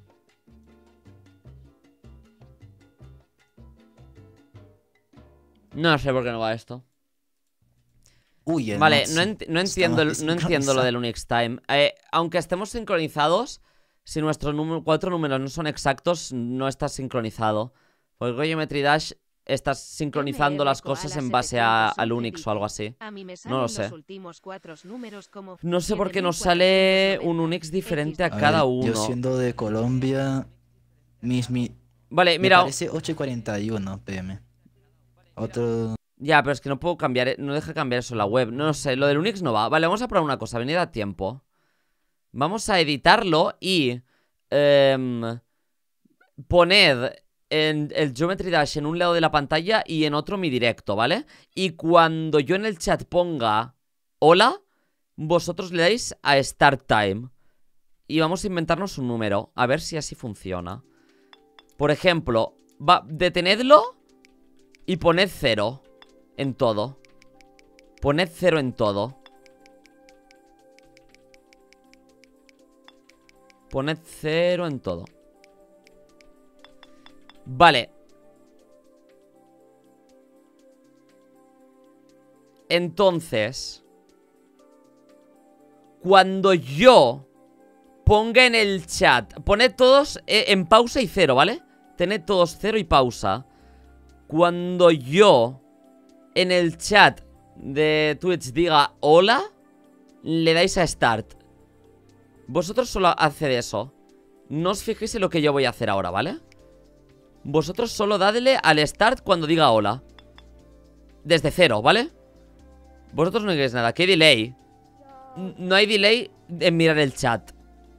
No sé por qué no va esto. Uy, el Vale, Max no, ent- no entiendo, el- está no entiendo lo sincronizado. del Unix Time. Eh, aunque estemos sincronizados, si nuestros número- cuatro números no son exactos, no está sincronizado. Porque Geometry Dash estás sincronizando las cosas en base a- al Unix o algo así. A mí me No salen lo sé. los últimos cuatro números como No sé por qué nos siete mil sale cuatrocientos un noventa. Unix diferente a A cada ver, uno. Yo siendo de Colombia, mis, mi, Vale, me mira. parece ocho y cuarenta y uno pm. Otro... Ya, pero es que no puedo cambiar, no deja cambiar eso en la web. No sé, lo del Unix no va. Vale, vamos a probar una cosa, venid a tiempo. Vamos a editarlo y em, poned en el Geometry Dash en un lado de la pantalla y en otro mi directo, ¿vale? Y cuando yo en el chat ponga hola, vosotros le dais a Start Time. Y vamos a inventarnos un número, a ver si así funciona. Por ejemplo, va, detenedlo y poned cero en todo. Poned cero en todo. Poned cero en todo. Vale. Entonces, cuando yo ponga en el chat, poned todos eh, en pausa y cero, ¿vale? Tened todos cero y pausa. Cuando yo en el chat de Twitch diga hola, le dais a start. Vosotros solo haced eso. No os fijéis en lo que yo voy a hacer ahora, ¿vale? Vosotros solo dadle al start cuando diga hola. Desde cero, ¿vale? Vosotros no digáis nada. ¿Qué delay? N- No hay delay en mirar el chat.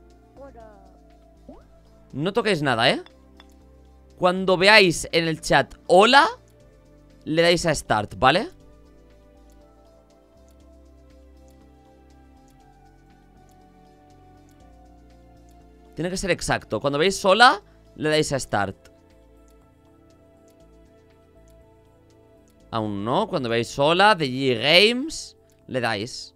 No toquéis nada, ¿eh? Cuando veáis en el chat hola, le dais a start, ¿vale? Tiene que ser exacto. Cuando veis hola, le dais a start. Aún no. Cuando veis hola de G Games, le dais.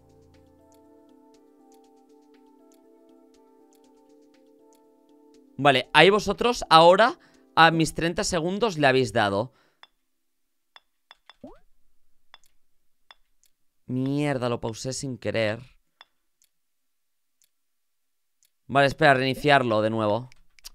Vale, ahí vosotros ahora a mis treinta segundos le habéis dado. Mierda, lo pausé sin querer. Vale, espera, reiniciarlo de nuevo.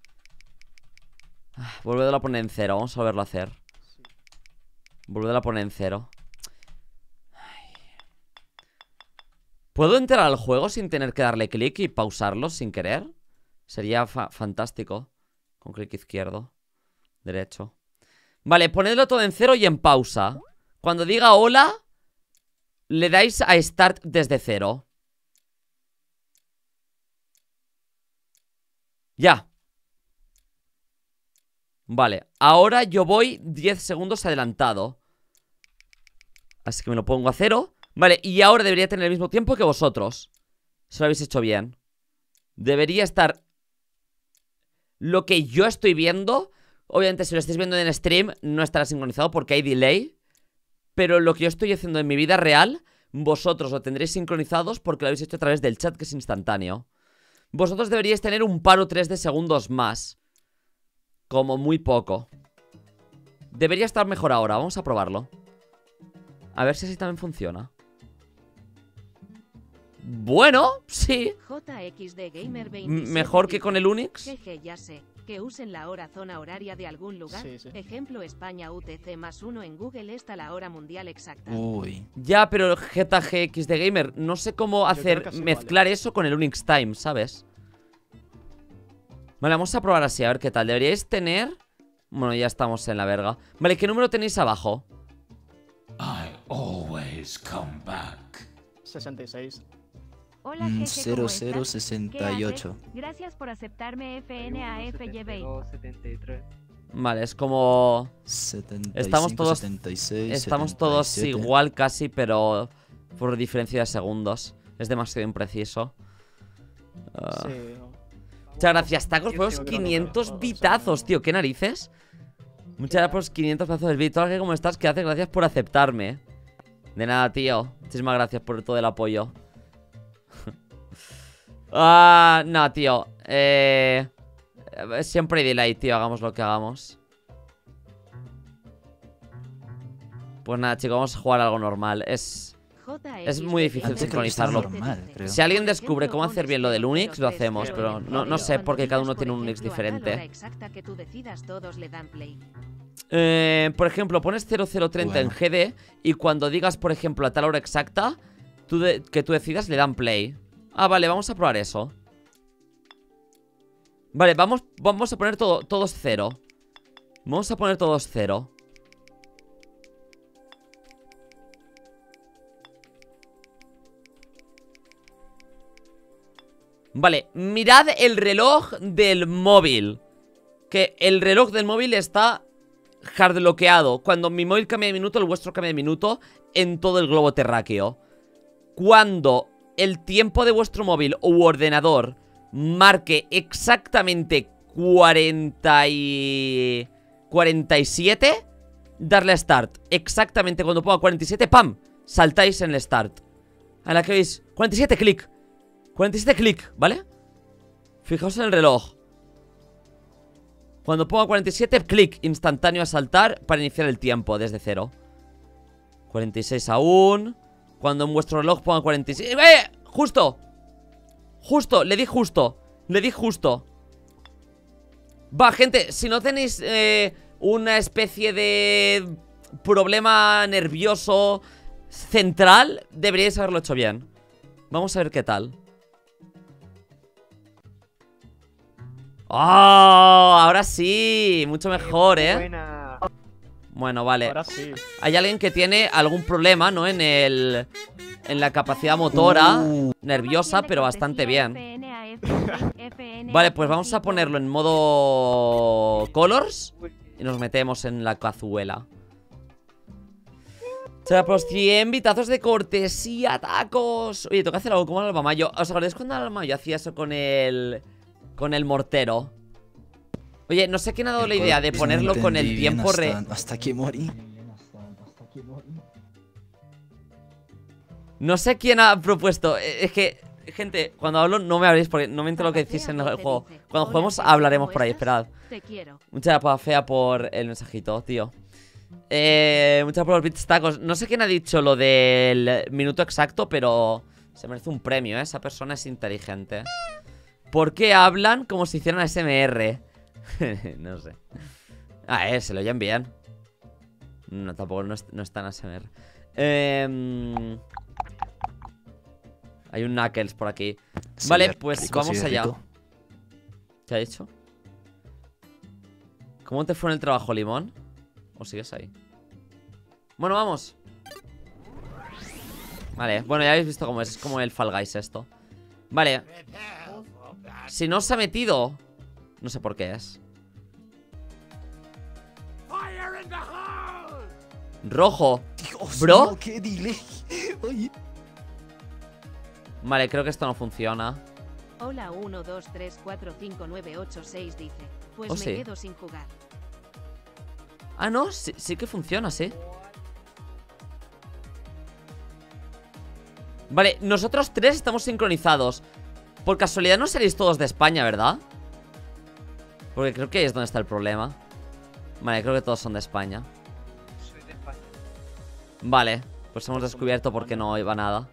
Ah, Volvedlo a poner en cero, vamos a volverlo a hacer. Volvedlo a poner en cero. Ay. ¿Puedo entrar al juego sin tener que darle clic y pausarlo sin querer? Sería fa fantástico. Con clic izquierdo. Derecho. Vale, ponedlo todo en cero y en pausa. Cuando diga hola, le dais a start desde cero. Ya. Vale, ahora yo voy diez segundos adelantado. Así que me lo pongo a cero. Vale, y ahora debería tener el mismo tiempo que vosotros. Si lo habéis hecho bien. Debería estar lo que yo estoy viendo. Obviamente si lo estáis viendo en stream no estará sincronizado porque hay delay. Pero lo que yo estoy haciendo en mi vida real, vosotros lo tendréis sincronizados porque lo habéis hecho a través del chat, que es instantáneo. Vosotros deberíais tener un par o tres de segundos más. Como muy poco. Debería estar mejor ahora, vamos a probarlo. A ver si así también funciona. Bueno, sí. J X D Gamer M- veintisiete Mejor que dice, con el Unix. Jeje, ya sé. Que usen la hora zona horaria de algún lugar. Sí, sí. Ejemplo España U T C más uno en Google está la hora mundial exacta. Uy. Ya, pero Z G X de Gamer, no sé cómo creo hacer que así mezclar eso con el Unix Time, ¿sabes? Vale, vamos a probar así, a ver qué tal. Deberíais tener... Bueno, ya estamos en la verga. Vale, ¿qué número tenéis abajo? I always come back. sesenta y seis. Hola, Mm, jeje, cero ¿cómo cero estás? sesenta y ocho. ¿Qué haces? Gracias por aceptarme F N A F Y B. setenta y tres. Vale, es como... setenta y Estamos cinco, todos- setenta y seis, Estamos setenta y todos siete. igual casi, pero por diferencia de segundos. Es demasiado impreciso. Ah. Sí. no. Muchas gracias, Tacos, por los Yo creo que no quinientos puedo, o sea, bitazos, no. tío. ¿Qué narices? Muchas gracias por los quinientos pedazos del beat. Hola, ¿cómo estás? ¿Qué haces? Gracias por aceptarme. De nada, tío. Muchísimas gracias por todo el apoyo. Ah, no, tío. Eh... Siempre hay delay, tío. Hagamos lo que hagamos. Pues nada, chicos, vamos a jugar algo normal. Es... Es muy difícil Antes creo que sincronizarlo. estaba normal, creo. Si alguien descubre cómo hacer bien lo del Unix, lo hacemos. Pero no, no sé por qué cada uno tiene un Unix diferente. Eh, por ejemplo, pones cero cero treinta en Bueno. G D y cuando digas, por ejemplo, a tal hora exacta tú de- que tú decidas, le dan play. Ah, vale, vamos a probar eso. Vale, vamos, vamos a poner todo, todos cero. Vamos a poner todos cero. Vale, mirad el reloj del móvil. Que el reloj del móvil está hardloqueado. Cuando mi móvil cambia de minuto, el vuestro cambia de minuto en todo el globo terráqueo. Cuando el tiempo de vuestro móvil u ordenador marque exactamente cuarenta y... cuarenta y siete, darle a start. Exactamente cuando ponga cuarenta y siete, ¡pam! Saltáis en el start. A la que veis, cuarenta y siete, clic. cuarenta y siete, clic, ¿vale? Fijaos en el reloj. Cuando ponga cuarenta y siete, clic instantáneo a saltar para iniciar el tiempo desde cero. cuarenta y seis aún. Cuando en vuestro reloj ponga cuarenta y seis... ¡Eh! ¡Justo! Justo, le di justo. Le di justo. Va, gente, si no tenéis eh, una especie de problema nervioso central, deberíais haberlo hecho bien. Vamos a ver qué tal. ¡Oh! Ahora sí, mucho mejor, ¿eh? Buena. Bueno, vale. Ahora sí. Hay alguien que tiene algún problema, ¿no? En el... En la capacidad motora. Uh, Nerviosa, pero bastante bien. Vale, pues vamos a ponerlo en modo colors y nos metemos en la cazuela. O sea, pues cien vitazos de cortesía, tacos. Oye, tengo que hacer algo como el Albamayo. ¿Os acordáis cuando el Albamayo hacía eso con el... con el mortero? Oye, no sé quién ha dado la idea de no ponerlo con el entendí bien tiempo hasta, re... hasta que morí. No sé quién ha propuesto. eh, Es que, gente, cuando hablo no me habléis porque no me entero lo que decís en el juego. Cuando juguemos hablaremos por ahí, esperad. Te quiero. Muchas gracias, Fea, por el mensajito, tío. Eh, muchas gracias por los bits tacos. No sé quién ha dicho lo del minuto exacto, pero se merece un premio, ¿eh? Esa persona es inteligente. ¿Por qué hablan como si hicieran A S M R? No sé. Ah, eh, se lo oyen bien. No, tampoco no es, no es tan A S M R. Eh... Hay un Knuckles por aquí. Sí, Vale, rico, pues sí, vamos allá. rico. ¿Qué ha hecho? ¿Cómo te fue en el trabajo, Limón? ¿O sigues ahí? Bueno, vamos. Vale, bueno, ya habéis visto cómo es. Es como el Fall Guys esto. Vale. Si no se ha metido, no sé por qué es. Rojo. Dios Bro. mío, qué delay. Oye. Vale, creo que esto no funciona. Hola uno, dos, tres, cuatro, cinco, nueve, ocho, seis dice. Pues Oh, me sí. quedo sin jugar. Ah, no, sí, sí que funciona, sí. Vale, nosotros tres estamos sincronizados. Por casualidad no seréis todos de España, ¿verdad? Porque creo que ahí es donde está el problema. Vale, creo que todos son de España. Soy de España. Vale, pues hemos descubierto por qué no iba nada.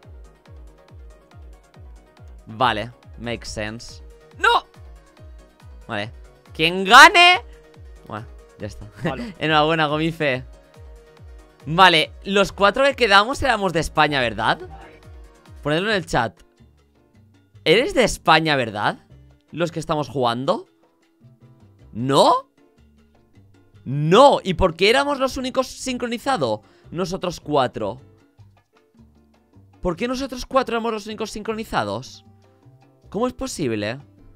Vale, makes sense. ¡No! Vale, quien gane... Bueno, ya está. Vale. Enhorabuena, Gomife. Vale, los cuatro que quedamos éramos de España, ¿verdad? Ponedlo en el chat. ¿Eres de España, verdad? Los que estamos jugando. ¿No? No, ¿y por qué éramos los únicos sincronizados? Nosotros cuatro. ¿Por qué nosotros cuatro éramos los únicos sincronizados? ¿Cómo es posible?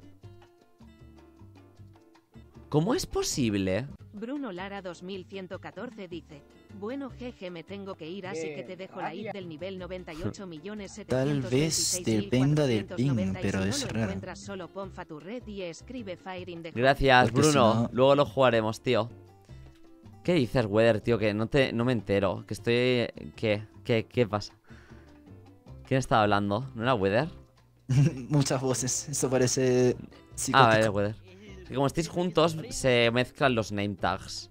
¿Cómo es posible? Bruno Lara dos mil ciento catorce dice. Bueno, jeje, me tengo que ir, así que te dejo la I D del nivel noventa y ocho millones setecientos veintiséis mil dependa del cuatrocientos noventa, ping, pero y es si no lo raro. encuentras, solo pon Faturret y escribe Fire in the Hole. Gracias, Porque si Bruno. no- Luego lo jugaremos, tío. ¿Qué dices, Weather, tío? Que no te, no me entero. Que estoy... ¿Qué? ¿Qué, qué pasa? ¿Quién estaba hablando? ¿No era Wither? Muchas voces. Eso parece Ah, psicótico. vale, Wither. Y como estáis juntos, se mezclan los name tags.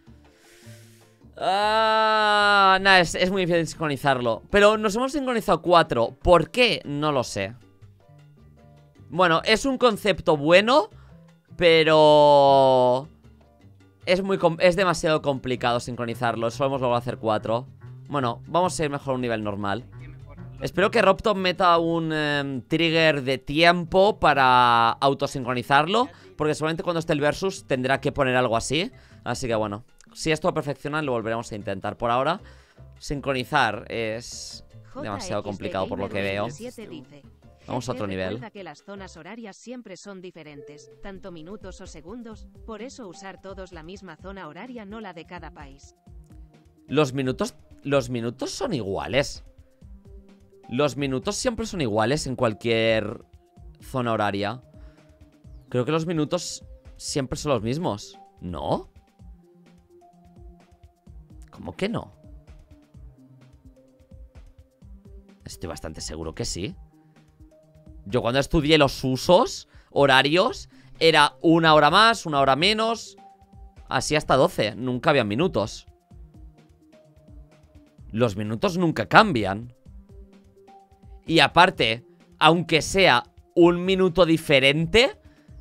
Ah, nada, es, es muy difícil sincronizarlo. Pero nos hemos sincronizado cuatro. ¿Por qué? No lo sé. Bueno, es un concepto bueno, pero es muy es demasiado complicado sincronizarlo. Solo hemos logrado hacer cuatro. Bueno, vamos a ir mejor a un nivel normal. Espero que Robtop meta un eh, trigger de tiempo para autosincronizarlo, porque seguramente cuando esté el versus tendrá que poner algo así. Así que bueno, si esto lo perfecciona lo volveremos a intentar. Por ahora, sincronizar es demasiado complicado por lo que veo. Vamos a otro nivel. Recuerda que las zonas horarias siempre son diferentes, tanto minutos o segundos, por eso usar todos la misma zona horaria, no la de cada país. Los minutos, los minutos son iguales. Los minutos siempre son iguales en cualquier zona horaria. Creo que los minutos siempre son los mismos. ¿No? ¿Cómo que no? Estoy bastante seguro que sí. Yo cuando estudié los usos horarios era una hora más, una hora menos, así hasta doce. Nunca habían minutos. Los minutos nunca cambian. Y aparte, aunque sea un minuto diferente,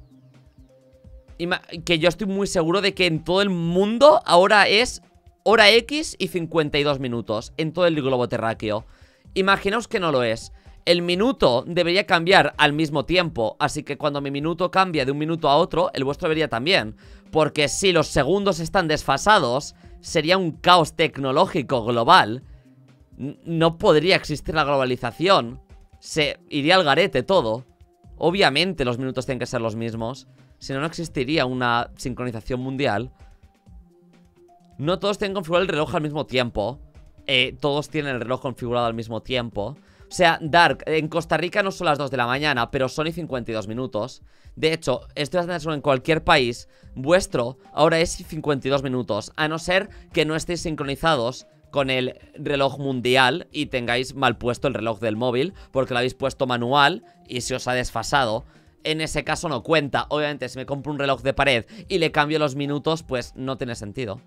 que yo estoy muy seguro de que en todo el mundo ahora es hora X y cincuenta y dos minutos en todo el globo terráqueo. Imaginaos que no lo es. El minuto debería cambiar al mismo tiempo, así que cuando mi minuto cambia de un minuto a otro, el vuestro debería también. Porque si los segundos están desfasados, sería un caos tecnológico global. No podría existir la globalización. Se iría al garete todo. Obviamente los minutos tienen que ser los mismos. Si no, no existiría una sincronización mundial. No todos tienen configurado el reloj al mismo tiempo. eh, Todos tienen el reloj configurado al mismo tiempo. O sea, Dark, en Costa Rica no son las dos de la mañana, pero son y cincuenta y dos minutos. De hecho, esto es en cualquier país. Vuestro ahora es cincuenta y dos minutos. A no ser que no estéis sincronizados con el reloj mundial y tengáis mal puesto el reloj del móvil, porque lo habéis puesto manual y se os ha desfasado. En ese caso no cuenta. Obviamente, si me compro un reloj de pared y le cambio los minutos, pues no tiene sentido.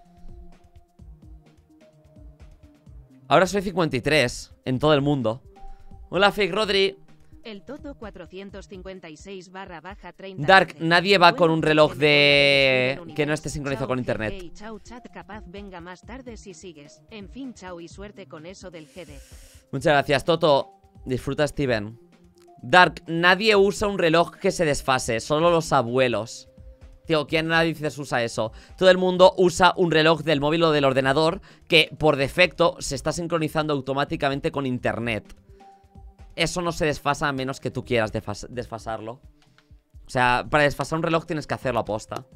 Ahora soy cincuenta y tres en todo el mundo. Hola, Fake Rodri. El Toto cuatrocientos cincuenta y seis barra baja treinta. Dark, nadie va con un reloj de... que no esté sincronizado con internet. Chao, chat, capaz, venga más tarde si sigues. En fin, chao y suerte con eso del G D. Muchas gracias, Toto. Disfruta, Steven. Dark, nadie usa un reloj que se desfase, solo los abuelos. Tío, ¿quién nadie usa eso? Todo el mundo usa un reloj del móvil o del ordenador que por defecto se está sincronizando automáticamente con internet. Eso no se desfasa a menos que tú quieras desfas desfasarlo. O sea, para desfasar un reloj tienes que hacerlo a posta.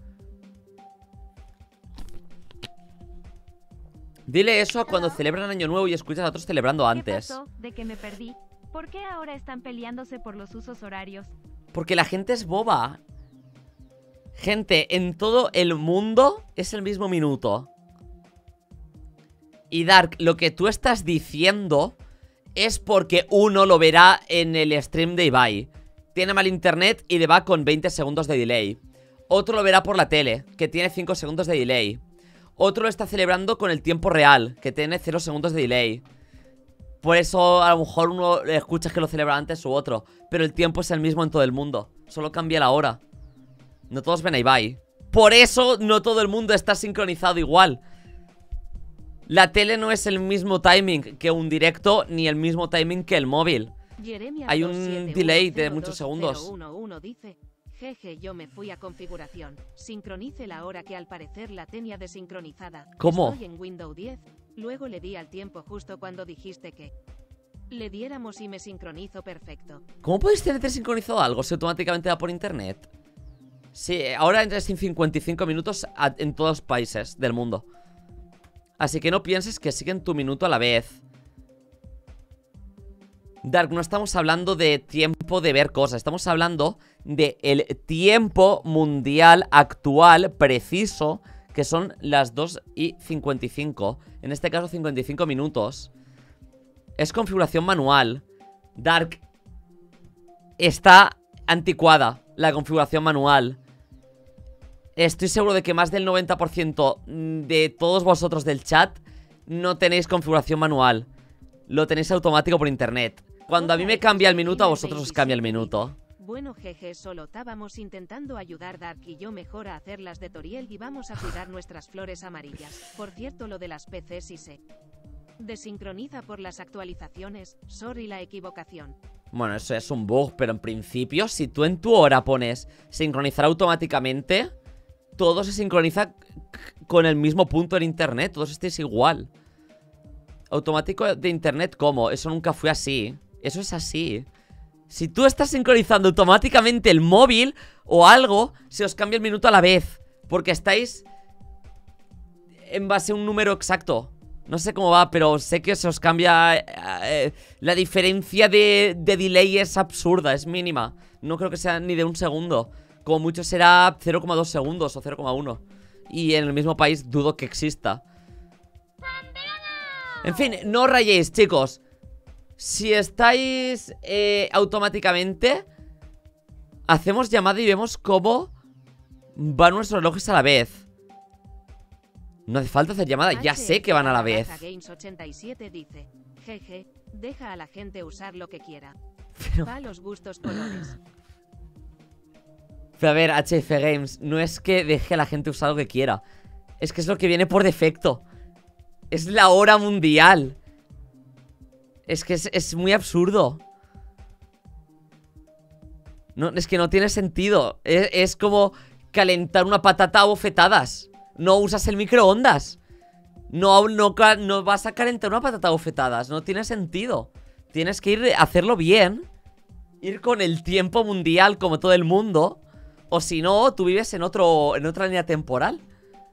Dile eso a cuando celebran Año Nuevo y escuchas a otros celebrando antes. ¿Qué pasó? ¿De que me perdí? ¿Por qué ahora están peleándose por los usos horarios? Porque la gente es boba. Gente, en todo el mundo es el mismo minuto. Y Dark, lo que tú estás diciendo es porque uno lo verá en el stream de Ibai. Tiene mal internet y le va con veinte segundos de delay. Otro lo verá por la tele, que tiene cinco segundos de delay. Otro lo está celebrando con el tiempo real, que tiene cero segundos de delay. Por eso a lo mejor uno escucha que lo celebra antes u otro. Pero el tiempo es el mismo en todo el mundo. Solo cambia la hora. No todos ven a Ibai. Por eso no todo el mundo está sincronizado igual. La tele no es el mismo timing que un directo, ni el mismo timing que el móvil. Hay un delay de muchos segundos. Dice, jeje, yo me fui a configuración. Sincronice la hora que al parecer la tenía desincronizada. ¿Cómo? Estoy en Windows diez. Luego le di al tiempo justo cuando dijiste que le diéramos y me sincronizo perfecto. ¿Cómo puedes tener desincronizado algo si automáticamente va por internet? Sí, ahora entras en cincuenta y cinco minutos a, en todos los países del mundo. Así que no pienses que siguen tu minuto a la vez. Dark, no estamos hablando de tiempo de ver cosas. Estamos hablando de el tiempo mundial actual preciso, que son las dos y cincuenta y cinco. En este caso cincuenta y cinco minutos. Es configuración manual. Dark. Está anticuada la configuración manual. Estoy seguro de que más del noventa por ciento de todos vosotros del chat no tenéis configuración manual. Lo tenéis automático por internet. Cuando a mí me cambia el minuto, a vosotros os cambia el minuto. Bueno, jeje, solo estábamos intentando ayudar Dark y yo mejor a hacer las de Toriel y vamos a cuidar nuestras flores amarillas. Por cierto, lo de las P Cs sí se desincroniza por las actualizaciones. Sorry la equivocación. Bueno, eso es un bug, pero en principio, si tú en tu hora pones sincronizar automáticamente, todo se sincroniza con el mismo punto en internet. Todos estéis igual. Automático de internet, ¿cómo? Eso nunca fue así. Eso es así. Si tú estás sincronizando automáticamente el móvil o algo, se os cambia el minuto a la vez, porque estáis en base a un número exacto. No sé cómo va, pero sé que se os cambia eh, la diferencia de, de delay es absurda, es mínima. No creo que sea ni de un segundo. Como mucho será cero coma dos segundos o cero coma uno. Y en el mismo país dudo que exista. En fin, no os rayéis, chicos. Si estáis eh, automáticamente, hacemos llamada y vemos cómo van nuestros relojes a la vez. No hace falta hacer llamada, ya sé que van a la vez. Games ochenta y siete dice, jeje, deja a la gente usar lo que quiera. Pero... Va a los gustos colores. Pero a ver, H F Games, no es que deje a la gente usar lo que quiera. Es que es lo que viene por defecto. Es la hora mundial. Es que es, es muy absurdo. No, es que no tiene sentido. Es, es como calentar una patata a bofetadas. No usas el microondas. No, no, no vas a calentar una patata a bofetadas. No tiene sentido. Tienes que ir a hacerlo bien. Ir con el tiempo mundial como todo el mundo. O si no, tú vives en otro, en otra línea temporal.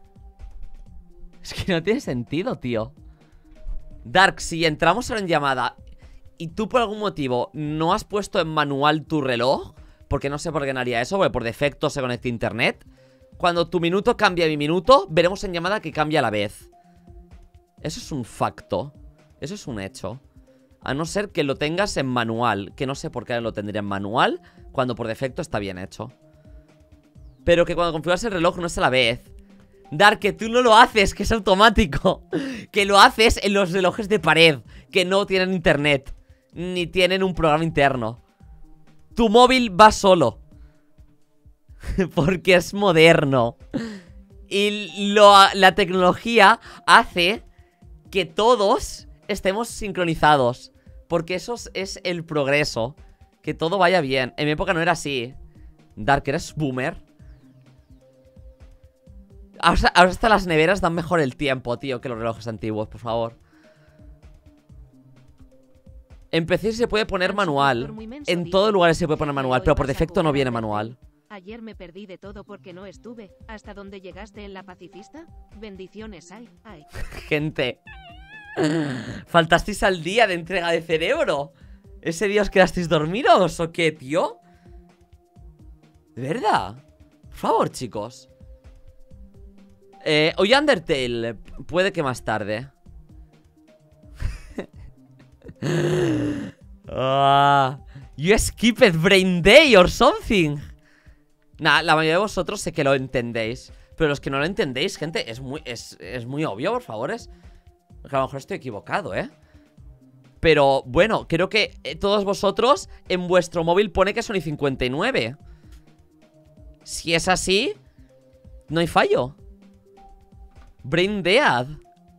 Es que no tiene sentido, tío. Dark, si entramos ahora en llamada y tú por algún motivo no has puesto en manual tu reloj, porque no sé por qué no haría eso, porque por defecto se conecta a internet, cuando tu minuto cambia a mi minuto, veremos en llamada que cambia a la vez. Eso es un facto. Eso es un hecho. A no ser que lo tengas en manual, que no sé por qué lo tendría en manual, cuando por defecto está bien hecho. Pero que cuando configuras el reloj no es a la vez. Dark, que tú no lo haces, que es automático. Que lo haces en los relojes de pared, que no tienen internet, ni tienen un programa interno. Tu móvil va solo. Porque es moderno. Y lo, la tecnología hace que todos estemos sincronizados. Porque eso es el progreso. Que todo vaya bien. En mi época no era así. Dark, ¿eres boomer? Ahora, ahora hasta las neveras dan mejor el tiempo, tío, que los relojes antiguos, por favor. En P C se puede poner manual. En todos lugares se puede poner manual, pero por defecto no viene manual. Ayer me perdí de todo porque no estuve. ¿Hasta dónde llegaste en la pacifista? Bendiciones, ay, ay. Gente. ¿Faltasteis al día de entrega de cerebro? ¿Ese día os quedasteis dormidos o qué, tío? ¿De verdad? Por favor, chicos. Eh, hoy Undertale, puede que más tarde. uh, You skipped Brain Day or something. Nah, la mayoría de vosotros sé que lo entendéis. Pero los que no lo entendéis, gente, es muy, es, es muy obvio, por favor. Es que a lo mejor estoy equivocado, ¿eh? Pero bueno, creo que eh, todos vosotros en vuestro móvil pone que son y cincuenta y nueve. Si es así, no hay fallo. Brain Dead.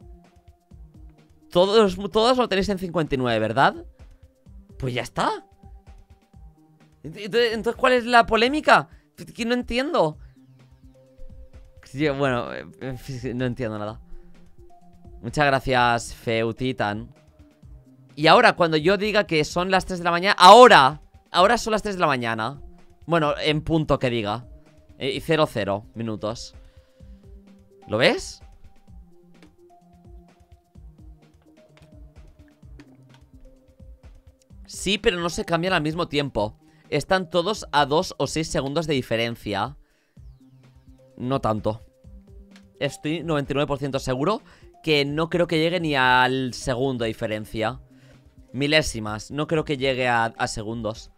Todos, todos lo tenéis en cincuenta y nueve, ¿verdad? Pues ya está. Entonces, ¿cuál es la polémica? Que no entiendo. Bueno, no entiendo nada. Muchas gracias, Feutitan. Y ahora, cuando yo diga que son las tres de la mañana, Ahora, ahora son las tres de la mañana. Bueno, en punto que diga. Y cero cero minutos. ¿Lo ves? Sí, pero no se cambian al mismo tiempo. Están todos a dos o seis segundos de diferencia. No tanto. Estoy noventa y nueve por ciento seguro que no creo que llegue ni al segundo de diferencia. Milésimas. No creo que llegue a, a segundos.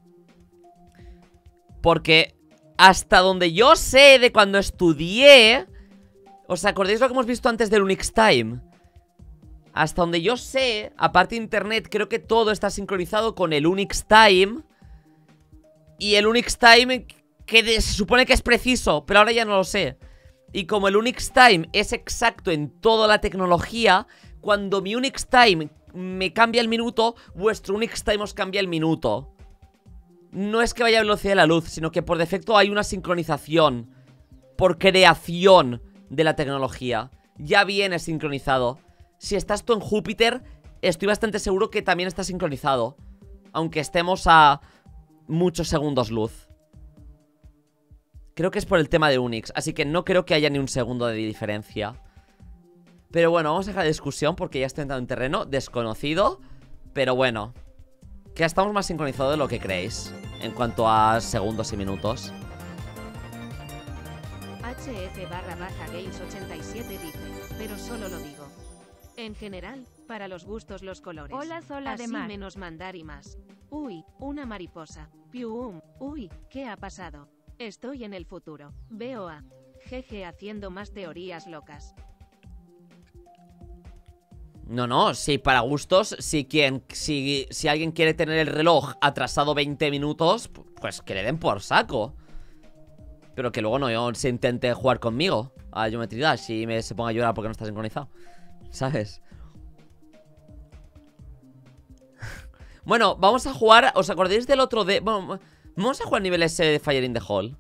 Porque hasta donde yo sé de cuando estudié... ¿Os acordáis lo que hemos visto antes del Unix Time? Hasta donde yo sé, aparte de internet, creo que todo está sincronizado con el Unix Time. Y el Unix Time que de, se supone que es preciso, pero ahora ya no lo sé. Y como el Unix Time es exacto en toda la tecnología, cuando mi Unix Time me cambia el minuto, vuestro Unix Time os cambia el minuto. No es que vaya a velocidad de la luz, sino que por defecto hay una sincronización por creación de la tecnología. Ya viene sincronizado. Si estás tú en Júpiter, estoy bastante seguro que también está sincronizado, aunque estemos a muchos segundos luz. Creo que es por el tema de Unix, así que no creo que haya ni un segundo de diferencia. Pero bueno, vamos a dejar la discusión porque ya estoy entrando en terreno desconocido. Pero bueno, que estamos más sincronizados de lo que creéis en cuanto a segundos y minutos. H F barra baja Games ochenta y siete dice, pero solo lo digo. En general, para los gustos los colores. Hola, sola de Así mar. menos mandar y más. Uy, una mariposa. Pium. Uy, ¿qué ha pasado? Estoy en el futuro. Veo a Jeje haciendo más teorías locas. No, no, si para gustos, si, quien, si, si alguien quiere tener el reloj atrasado veinte minutos, pues que le den por saco. Pero que luego no se intente jugar conmigo a Geometry Dash y me se ponga a llorar porque no está sincronizado, ¿sabes? Bueno, vamos a jugar. ¿Os acordáis del otro de...? Bueno, vamos a jugar nivel ese de Fire in the Hall,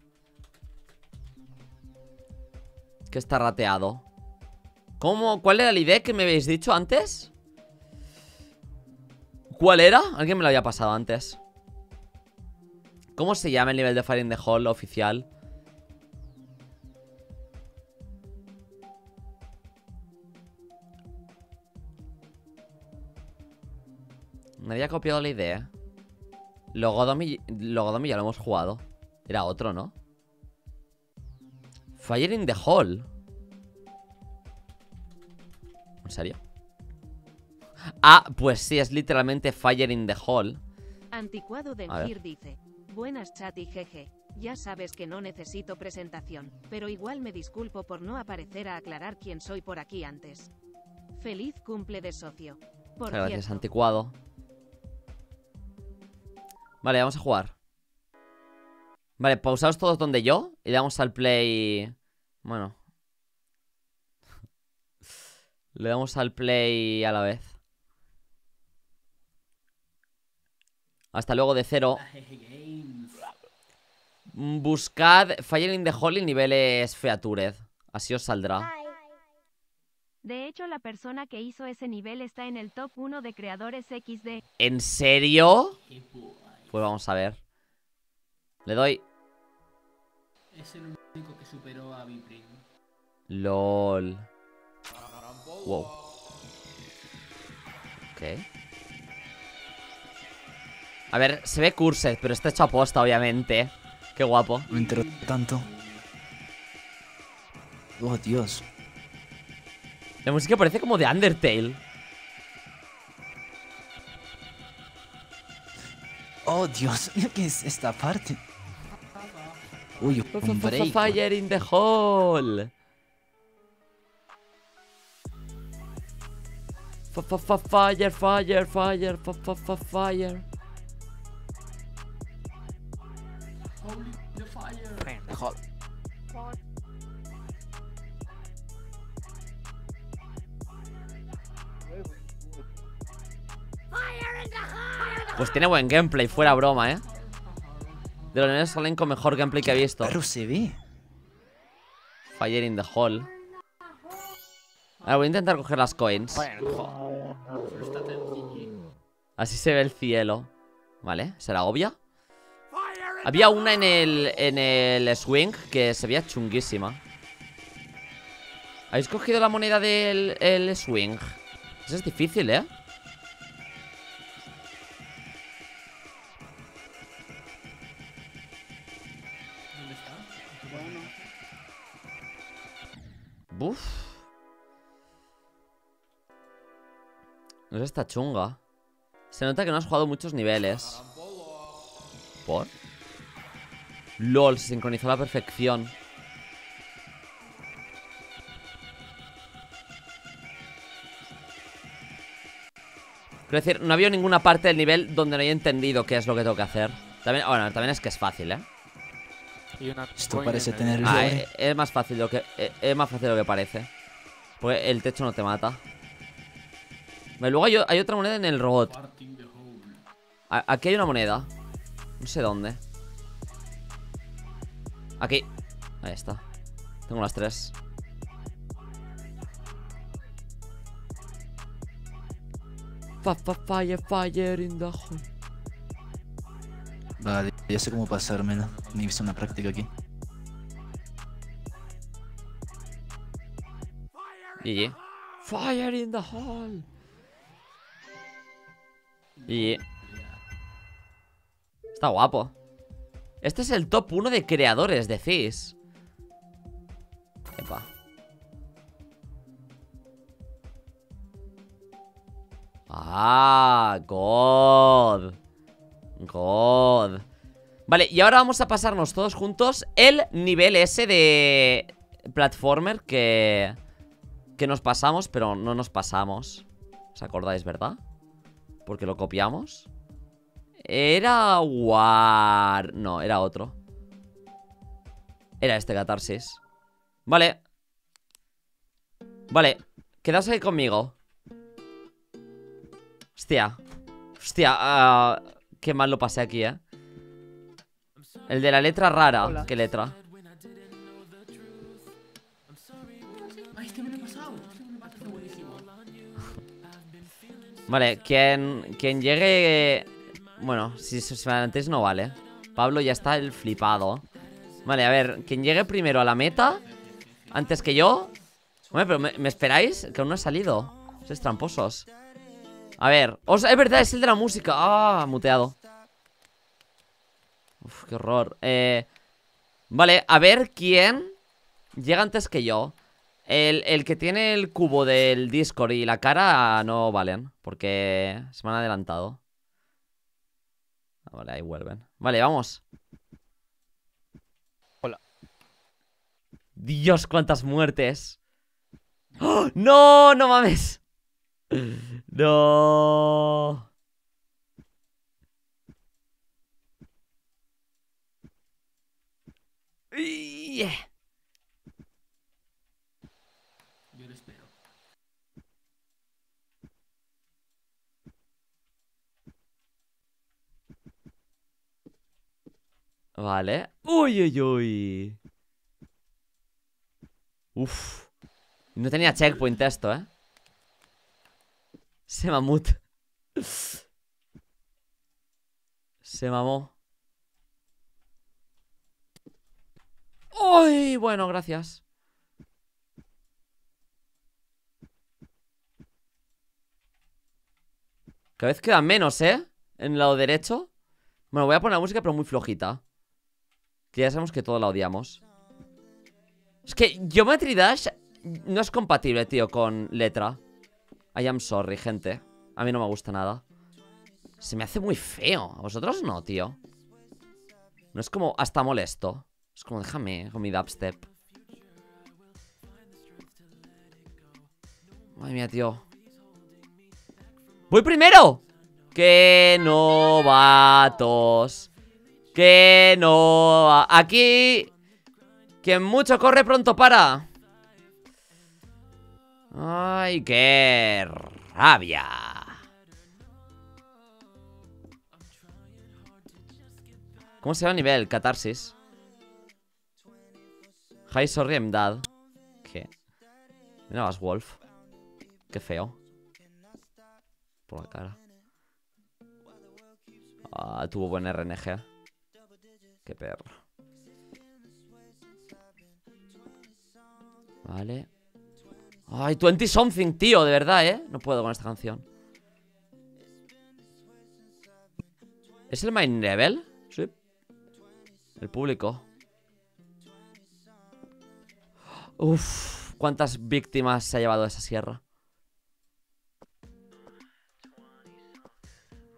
que está rateado. ¿Cómo? ¿Cuál era la idea que me habéis dicho antes? ¿Cuál era? Alguien me lo había pasado antes. ¿Cómo se llama el nivel de Fire in the Hall oficial? Me había copiado la idea. Logodomi, Logodomi ya lo hemos jugado. Era otro, ¿no? Fire in the Hall. ¿En serio? Ah, pues sí, es literalmente Fire in the Hall. Anticuado de A ver. Engir dice, buenas chat y jeje. Ya sabes que no necesito presentación, pero igual me disculpo por no aparecer a aclarar quién soy por aquí antes. Feliz cumple de socio. Por Gracias, cierto, anticuado. Vale, vamos a jugar. Vale, pausaos todos donde yo y le damos al play. Bueno, le damos al play a la vez. Hasta luego de cero. Buscad Fire in the Hall y niveles Featured. Así os saldrá. De hecho, la persona que hizo ese nivel está en el top uno de creadores equis de. ¿En serio? Pues vamos a ver. Le doy. Es el único que superó a Bipring. LOL. Wow. Ok. A ver, se ve cursed, pero está hecho a posta, obviamente. Qué guapo. No me entero tanto. Oh, Dios. La música parece como de Undertale. Oh, Dios. Mira qué es esta parte. Uy, un break. Fire in the Hall. Fa- fa- fa- Fire, fire, fire, fa- fa- fa- fire. Holy the fire. Mejor. Pues tiene buen gameplay, fuera broma, eh. De los niveles salen con mejor gameplay que he visto. Claro, se ve. Fire in the Hall. Ahora voy a intentar coger las coins. Frústrate el Gigi. Así se ve el cielo. Vale, ¿será obvia? Había una en el, en el swing que se veía chunguísima. ¿Habéis cogido la moneda del el swing? Eso es difícil, ¿eh? ¿Dónde está? Buf. No sé, está chunga. Se nota que no has jugado muchos niveles. ¿Por? LOL, se sincronizó a la perfección. Quiero decir, no había ninguna parte del nivel donde no haya entendido qué es lo que tengo que hacer. También, bueno, también es que es fácil, ¿eh? Y una Esto coin parece en el- tener Ah, lore. es, es más fácil de lo que es, es más fácil de lo que parece. Porque el techo no te mata. Vale, luego hay, o- hay otra moneda en el robot. Parting the hole. A- aquí hay una moneda. No sé dónde. Aquí. Ahí está. Tengo las tres. Fa, fa, fire, fire in the hole. Vale, ya sé cómo pasármela. Me hice una práctica aquí. G G. Fire in the hole. G G. Está guapo. Este es el top uno de creadores, decís. Epa. Ah, God. God. Vale, y ahora vamos a pasarnos todos juntos el nivel ese de platformer que, que nos pasamos, pero no nos pasamos. ¿Os acordáis, verdad? Porque lo copiamos. Era War... No, era otro. Era este Catarsis. Vale. Vale, quedaos ahí conmigo. Hostia. Hostia, ah, qué mal lo pasé aquí, eh. El de la letra rara. Hola. ¿Qué letra? Ay, este me lo he pasado. Este me parece buenísimo. Vale, quien, quien llegue... Bueno, si, si me adelantéis no vale. Pablo ya está el flipado. Vale, a ver, quien llegue primero a la meta antes que yo. Hombre, pero ¿me, me esperáis? Que aún no he salido. Sois tramposos. A ver, os- es verdad, es el de la música. Ah, muteado. Uf, qué horror. Eh, vale, a ver quién llega antes que yo. El, el que tiene el cubo del Discord y la cara no valen, porque se me han adelantado. Ah, vale, ahí vuelven. Vale, vamos. Hola. Dios, cuántas muertes. ¡Oh! ¡No! ¡No mames! ¡No! ¡Yeah! Yo lo espero. Vale. Uy, uy, uy. Uf. No tenía checkpoint esto, ¿eh? Se mamut. Se mamó. Uy, bueno, gracias. Cada vez queda menos, ¿eh? En el lado derecho. Bueno, voy a poner la música, pero muy flojita. Que ya sabemos que todos la odiamos. Es que Geometry Dash no es compatible, tío, con letra. I am sorry, gente. A mí no me gusta nada. Se me hace muy feo. A vosotros no, tío. No es como hasta molesto. Es como déjame con mi dubstep. Madre mía, tío. ¡Voy primero! ¡Qué novatos! ¡Qué no! Aquí quien mucho corre pronto para. ¡Ay, qué rabia! ¿Cómo se llama el nivel? Catarsis. Hi, sorry, I'm dad. ¿Qué? Mira, vas Wolf. Qué feo. Por la cara. Ah, tuvo buen R N G. Qué perro. Vale. Ay, veinte something, tío, de verdad, ¿eh? No puedo con esta canción. ¿Es el main level? Sí. El público. Uf, cuántas víctimas se ha llevado esa sierra.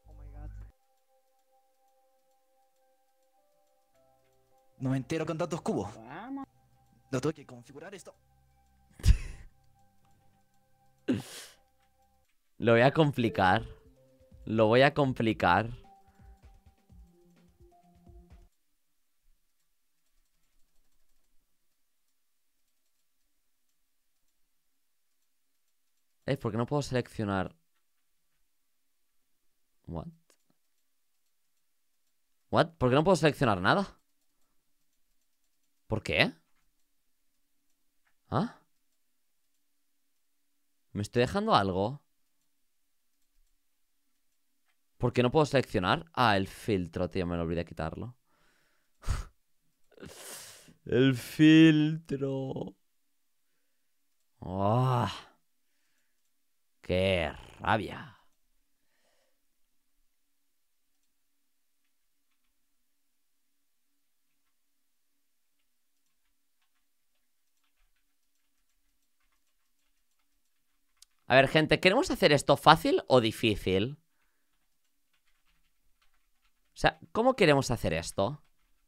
Oh my god. No me entero con tantos cubos. No tengo que configurar esto. Lo voy a complicar. Lo voy a complicar. Eh, ¿por qué no puedo seleccionar? What? What? ¿Por qué no puedo seleccionar nada? ¿Por qué? ¿Ah? ¿Me estoy dejando algo? ¿Por qué no puedo seleccionar? Ah, el filtro, tío, me lo olvidé quitarlo. El filtro. ¡Oh! ¡Qué rabia! A ver, gente, ¿queremos hacer esto fácil o difícil? O sea, ¿cómo queremos hacer esto?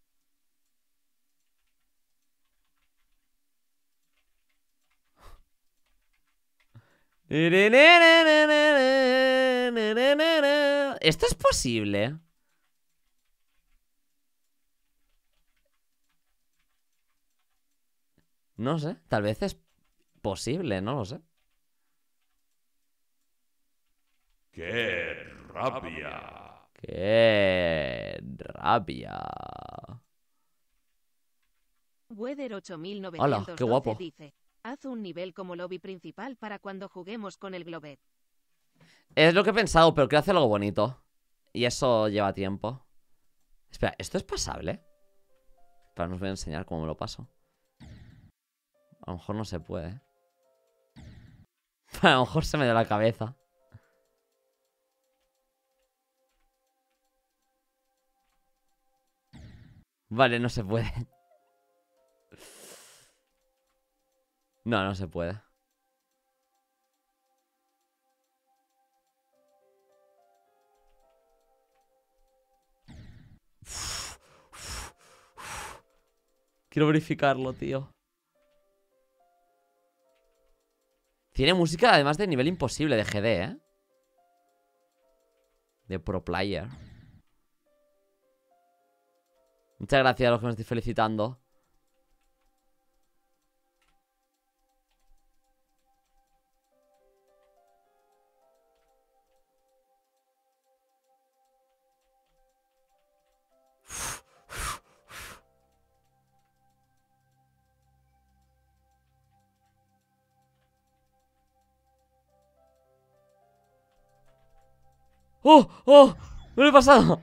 ¿Esto es posible? No sé, tal vez es posible, no lo sé. ¡Qué rabia! ¡Qué rabia! Weather ocho mil Hola, novecientos qué guapo. doce dice: haz un nivel como lobby principal para cuando juguemos con el Globet. Es lo que he pensado, pero quiero hacer algo bonito. Y eso lleva tiempo. Espera, ¿esto es pasable? Para no os voy a enseñar cómo me lo paso. A lo mejor no se puede. A lo mejor se me da la cabeza. Vale, no se puede. No, no se puede. Quiero verificarlo, tío. Tiene música además de nivel imposible de G D, ¿eh? De Pro Player. Muchas gracias a los que me estoy felicitando. ¡Oh! ¡Oh! ¡Me lo he pasado!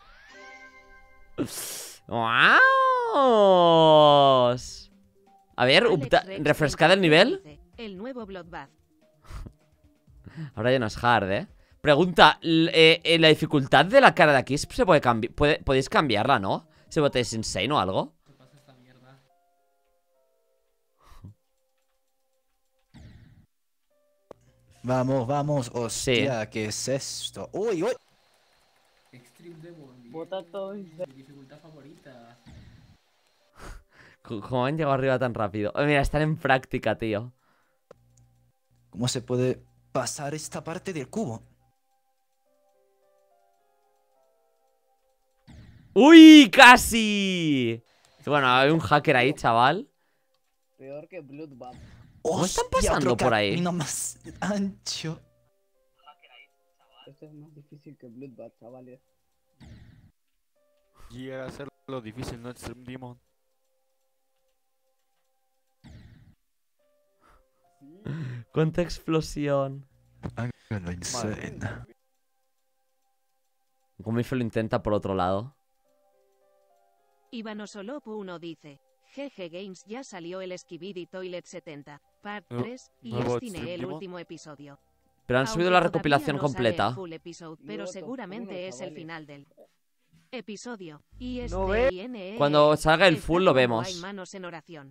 ¡Vamos! A ver, upda- refrescad el nivel. Dice: el nuevo Bloodbath. Ahora ya no es hard, ¿eh? Pregunta, l- eh, eh, ¿la dificultad de la cara de aquí se puede cambiar? Puede, podéis cambiarla, ¿no? Si votáis insane o algo. ¿Qué pasa esta mierda? Vamos, vamos, hostia, ¿qué es esto? Uy, uy. Extreme Demon. Bota todo. Mi dificultad favorita. C- ¿Cómo han llegado arriba tan rápido? Oh, mira, están en práctica, tío. ¿Cómo se puede pasar esta parte del cubo? ¡Uy! ¡Casi! Bueno, hay un hacker ahí, chaval. Peor que Bloodbath. ¿Cómo están Hostia, pasando otro por ahí? camino más ancho. Esto es más difícil que Bloodbath, chavales. Llega a ser lo difícil, ¿no? Extreme Demon. ¡Cuánta explosión! Háganlo insane. Gomife lo intenta por otro lado. Ivanosolop uno dice: G G Games ya salió el Skibidi Toilet setenta, part Nu- tres, y nuevo es cine Extreme el Demon. último episodio. Pero han Aunque subido la todavía recopilación no sale el completa. full episode, pero Nuevo top seguramente uno, es el chavales. final del episodio. Y es No de ve- I N E. Cuando salga el Está full lo como vemos. Hay manos en oración.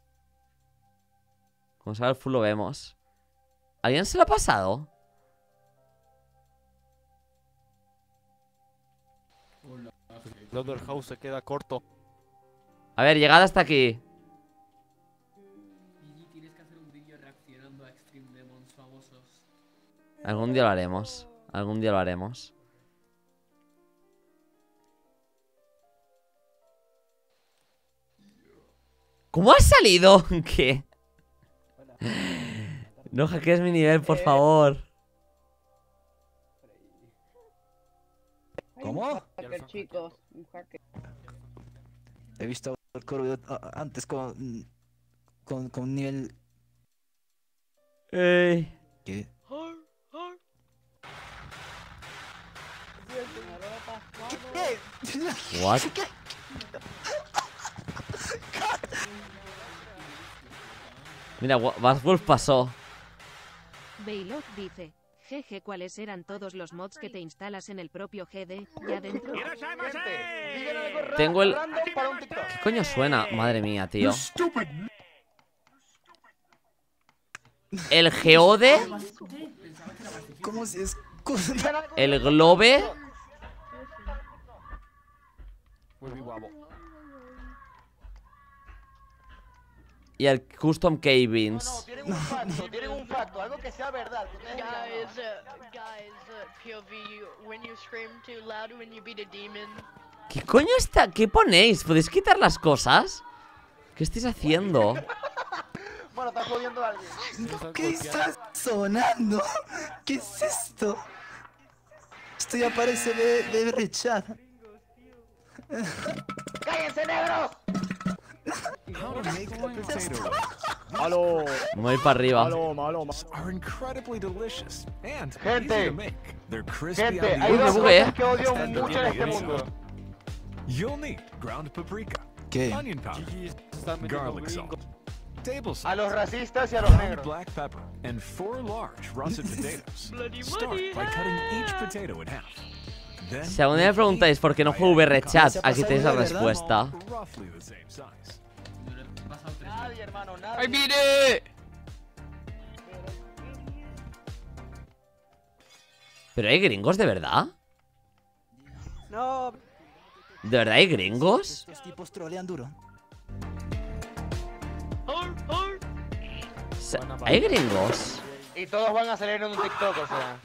Cuando salga el full lo vemos. ¿Alguien se lo ha pasado? Hola. Slaughterhouse se queda corto. A ver, llegada hasta aquí. Gigi, tienes que hacer un vídeo reaccionando a Extreme Demons famosos. Algún día lo haremos. Algún día lo haremos. ¿Cómo has salido? ¿Qué? No hackees mi nivel, por favor. ¿Cómo? Hacker, chicos, un hacker. He visto el Corvo antes con, con, con un nivel... Ey. ¿Qué? ¿Qué? What? Mira, Waswolf pasó. Baylog dice, jeje, ¿cuáles eran todos los mods que te instalas en el propio G D? Ya dentro. Tengo el... ¿Qué coño suena? Madre mía, tío. El Geode. ¿Cómo se es? El Globe. Y el Custom K-Beans. No, tienen un facto, tienen un facto, algo que sea verdad. Guys, uh, guys, uh, P O V, when you scream too loud when you beat a demon. ¿Qué coño está? ¿Qué ponéis? ¿Podéis quitar las cosas? ¿Qué estáis haciendo? Bueno, está jodiendo a alguien. ¿Qué está sonando? ¿Qué es esto? Esto ya parece de, de Richard. ¡Cállense, negros! Malo. Voy para arriba. Malo, malo, malo. Gente, gente, hay Uy, me dos bugué. cosas que odio mucho en este mundo. ¿Qué? A los racistas y a los negros. Si algún día me preguntáis por qué no juego V R Chat, aquí tenéis la respuesta. Nadie, hermano, nadie. ¡Ay, mire! ¿Pero hay gringos de verdad? No. ¿De verdad hay gringos? Estos tipos trolean duro. O sea, ¿hay gringos? Y todos van a salir en un TikTok, o sea.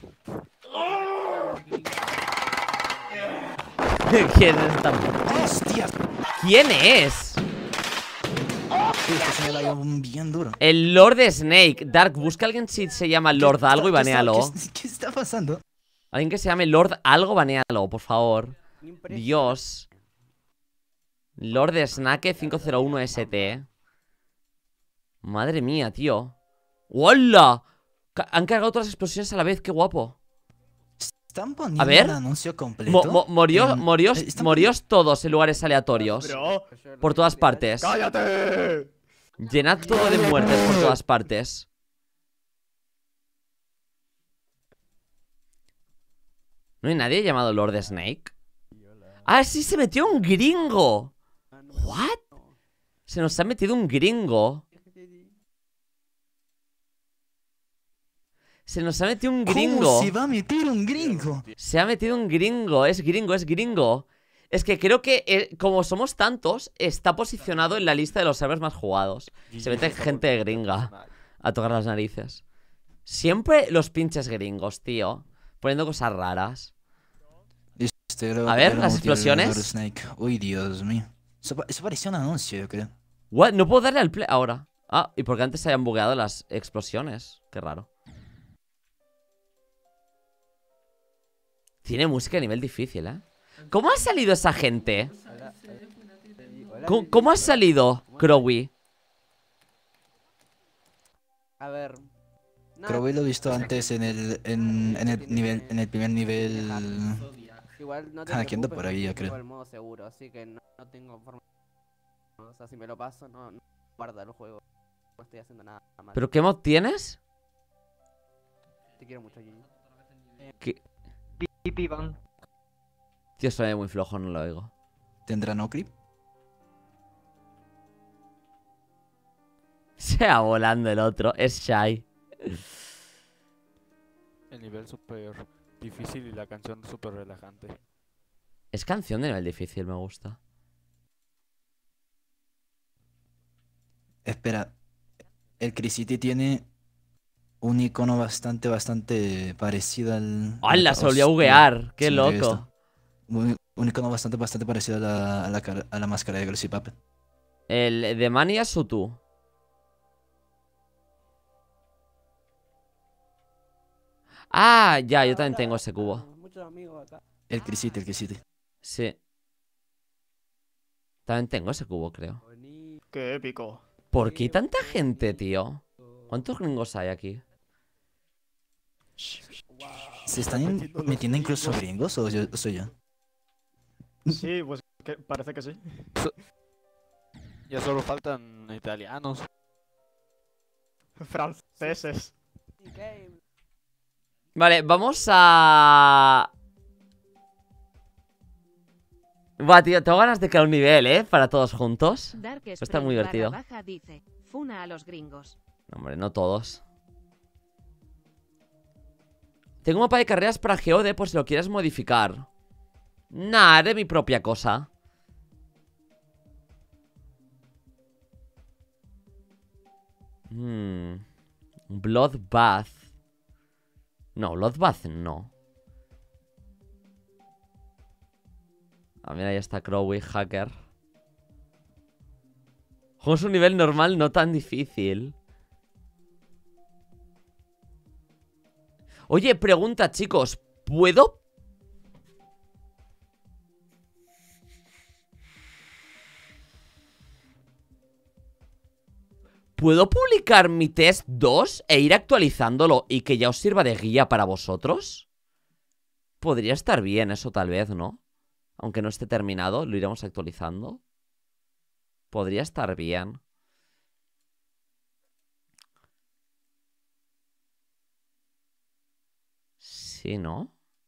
¿Quién es esta? ¡Hostia! ¿Quién es? Este señor hay un bien duro. El Lord Snake. Dark, busca a alguien si se llama Lord algo y ¿Qué está- banealo. ¿Qué, qué está pasando? Alguien que se llame Lord algo, banealo, por favor. Dios. Lord Snake cinco cero uno S T. Madre mía, tío. ¡Hola! Ca- Han cargado todas las explosiones a la vez, qué guapo. ¿Están poniendo A ver. el anuncio completo? Mo- mo- morió, En- moriós, eh, están moriós todos en lugares aleatorios. Bro, Por todas partes. ¡cállate! Llenad todo de muertes por todas partes. ¿No hay nadie llamado Lord Snake? ¡Ah, sí! ¡Se metió un gringo! ¿What? Se nos ha metido un gringo. Se nos ha metido un gringo. ¿Cómo se va a meter un gringo? Se ha metido un gringo. Es gringo, es gringo. Es que creo que, eh, como somos tantos, está posicionado en la lista de los servers más jugados. Se mete gente gringa a tocar las narices. Siempre los pinches gringos, tío. Poniendo cosas raras. Este era- A ver, era las útil explosiones. Lord Snake. Uy, Dios mío. Eso, pa- eso parecía un anuncio, yo creo. What? No puedo darle al play ahora. Ah, y porque antes se habían bugueado las explosiones. Qué raro. Tiene música a nivel difícil, ¿eh? ¿Cómo ha salido esa gente? ¿Cómo, cómo ha salido Crowy? A ver. Creo que lo he visto antes en el, en, en el nivel, en el primer nivel. Igual no te Hackeando preocupes, por ahí, yo yo creo. tengo el modo seguro, así que no, no tengo forma. O sea, si me lo paso, no, no guarda el juego. No estoy haciendo nada mal. ¿Pero qué mod tienes? Te quiero mucho, Gigi. ¿Qué? Pipi van. Tío, suena muy flojo, no lo oigo. ¿Tendrá no creep? Se va volando el otro, es Shy. El nivel súper difícil y la canción súper relajante. Es canción de nivel difícil, me gusta. Espera, el Crisity tiene un icono bastante, bastante parecido al... ¡Hala! Se volvió a Hostia, buguear. ¡Qué se me había loco! visto. Un, un icono bastante, bastante parecido a la, a la, cara- a la máscara de Greasy Puppet. ¿El de Manias o tú? Ah, ya, yo también tengo ese cubo. Muchos amigos acá. El Crisity, el Crisity. Sí. También tengo ese cubo, creo. Qué épico. ¿Por qué hay tanta gente, tío? ¿Cuántos gringos hay aquí? ¿Se están in- metiendo incluso gringos o yo- soy yo? Sí, pues que parece que sí. Ya solo faltan italianos. Franceses. Vale, vamos a... Buah, tío, tengo ganas de crear un nivel, ¿eh? Para todos juntos. Dark Está muy Spring divertido. barra baja dice, funa a los gringos. No, hombre, no todos. Tengo un mapa de carreras para Geode por si lo quieres modificar. Nah, haré mi propia cosa. Hmm. Bloodbath. No, Bloodbath no. Ah, mira, ahí está Crowy, hacker. Jugamos un nivel normal, no tan difícil. Oye, pregunta, chicos. ¿Puedo? ¿Puedo publicar mi test dos e ir actualizándolo y que ya os sirva de guía para vosotros? Podría estar bien eso tal vez, ¿no? Aunque no esté terminado, lo iremos actualizando. Podría estar bien. Sí, ¿no?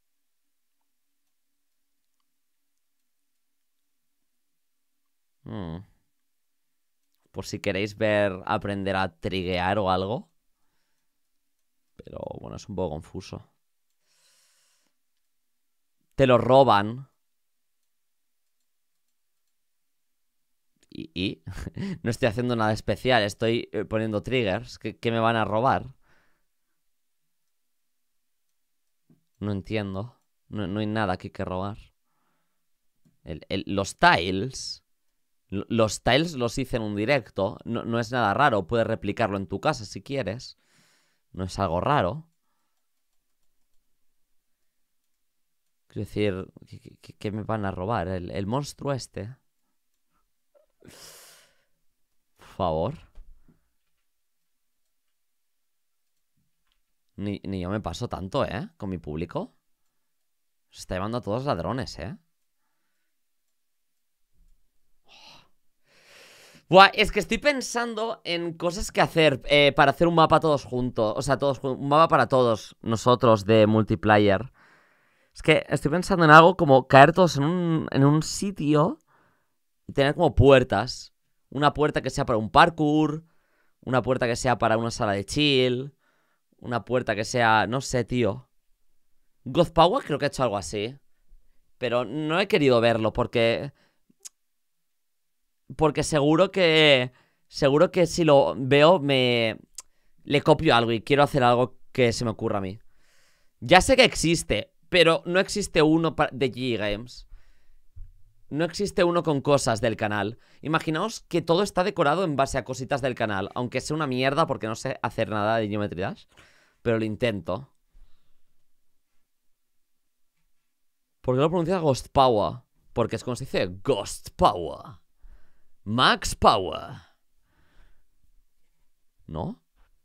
Hmm. Por si queréis ver, aprender a triguear o algo. Pero bueno, es un poco confuso. Te lo roban. Y, y no estoy haciendo nada especial. Estoy eh, poniendo triggers que, que me van a robar. No entiendo. No, no hay nada aquí que robar. El, el, los tiles. Los tiles los hice en un directo. No, no es nada raro. Puedes replicarlo en tu casa si quieres. No es algo raro. Quiero decir, ¿qué, qué, qué me van a robar? El, el monstruo este. Por favor. Ni, ni yo me paso tanto, ¿eh? Con mi público. Se está llevando a todos ladrones, ¿eh? Buah, es que estoy pensando en cosas que hacer eh, para hacer un mapa todos juntos. O sea, todos un mapa para todos nosotros de multiplayer. Es que estoy pensando en algo como caer todos en un, en un sitio y tener como puertas. Una puerta que sea para un parkour. Una puerta que sea para una sala de chill. Una puerta que sea... No sé, tío. Godpower creo que ha hecho algo así. Pero no he querido verlo porque... Porque seguro que... Seguro que si lo veo me... Le copio algo y quiero hacer algo que se me ocurra a mí. Ya sé que existe, pero no existe uno de G G Games. No existe uno con cosas del canal. Imaginaos que todo está decorado en base a cositas del canal. Aunque sea una mierda porque no sé hacer nada de Geometry Dash. Pero lo intento. ¿Por qué lo pronuncia Ghost Power? Porque es como se dice Ghost Power. Max Power. ¿No?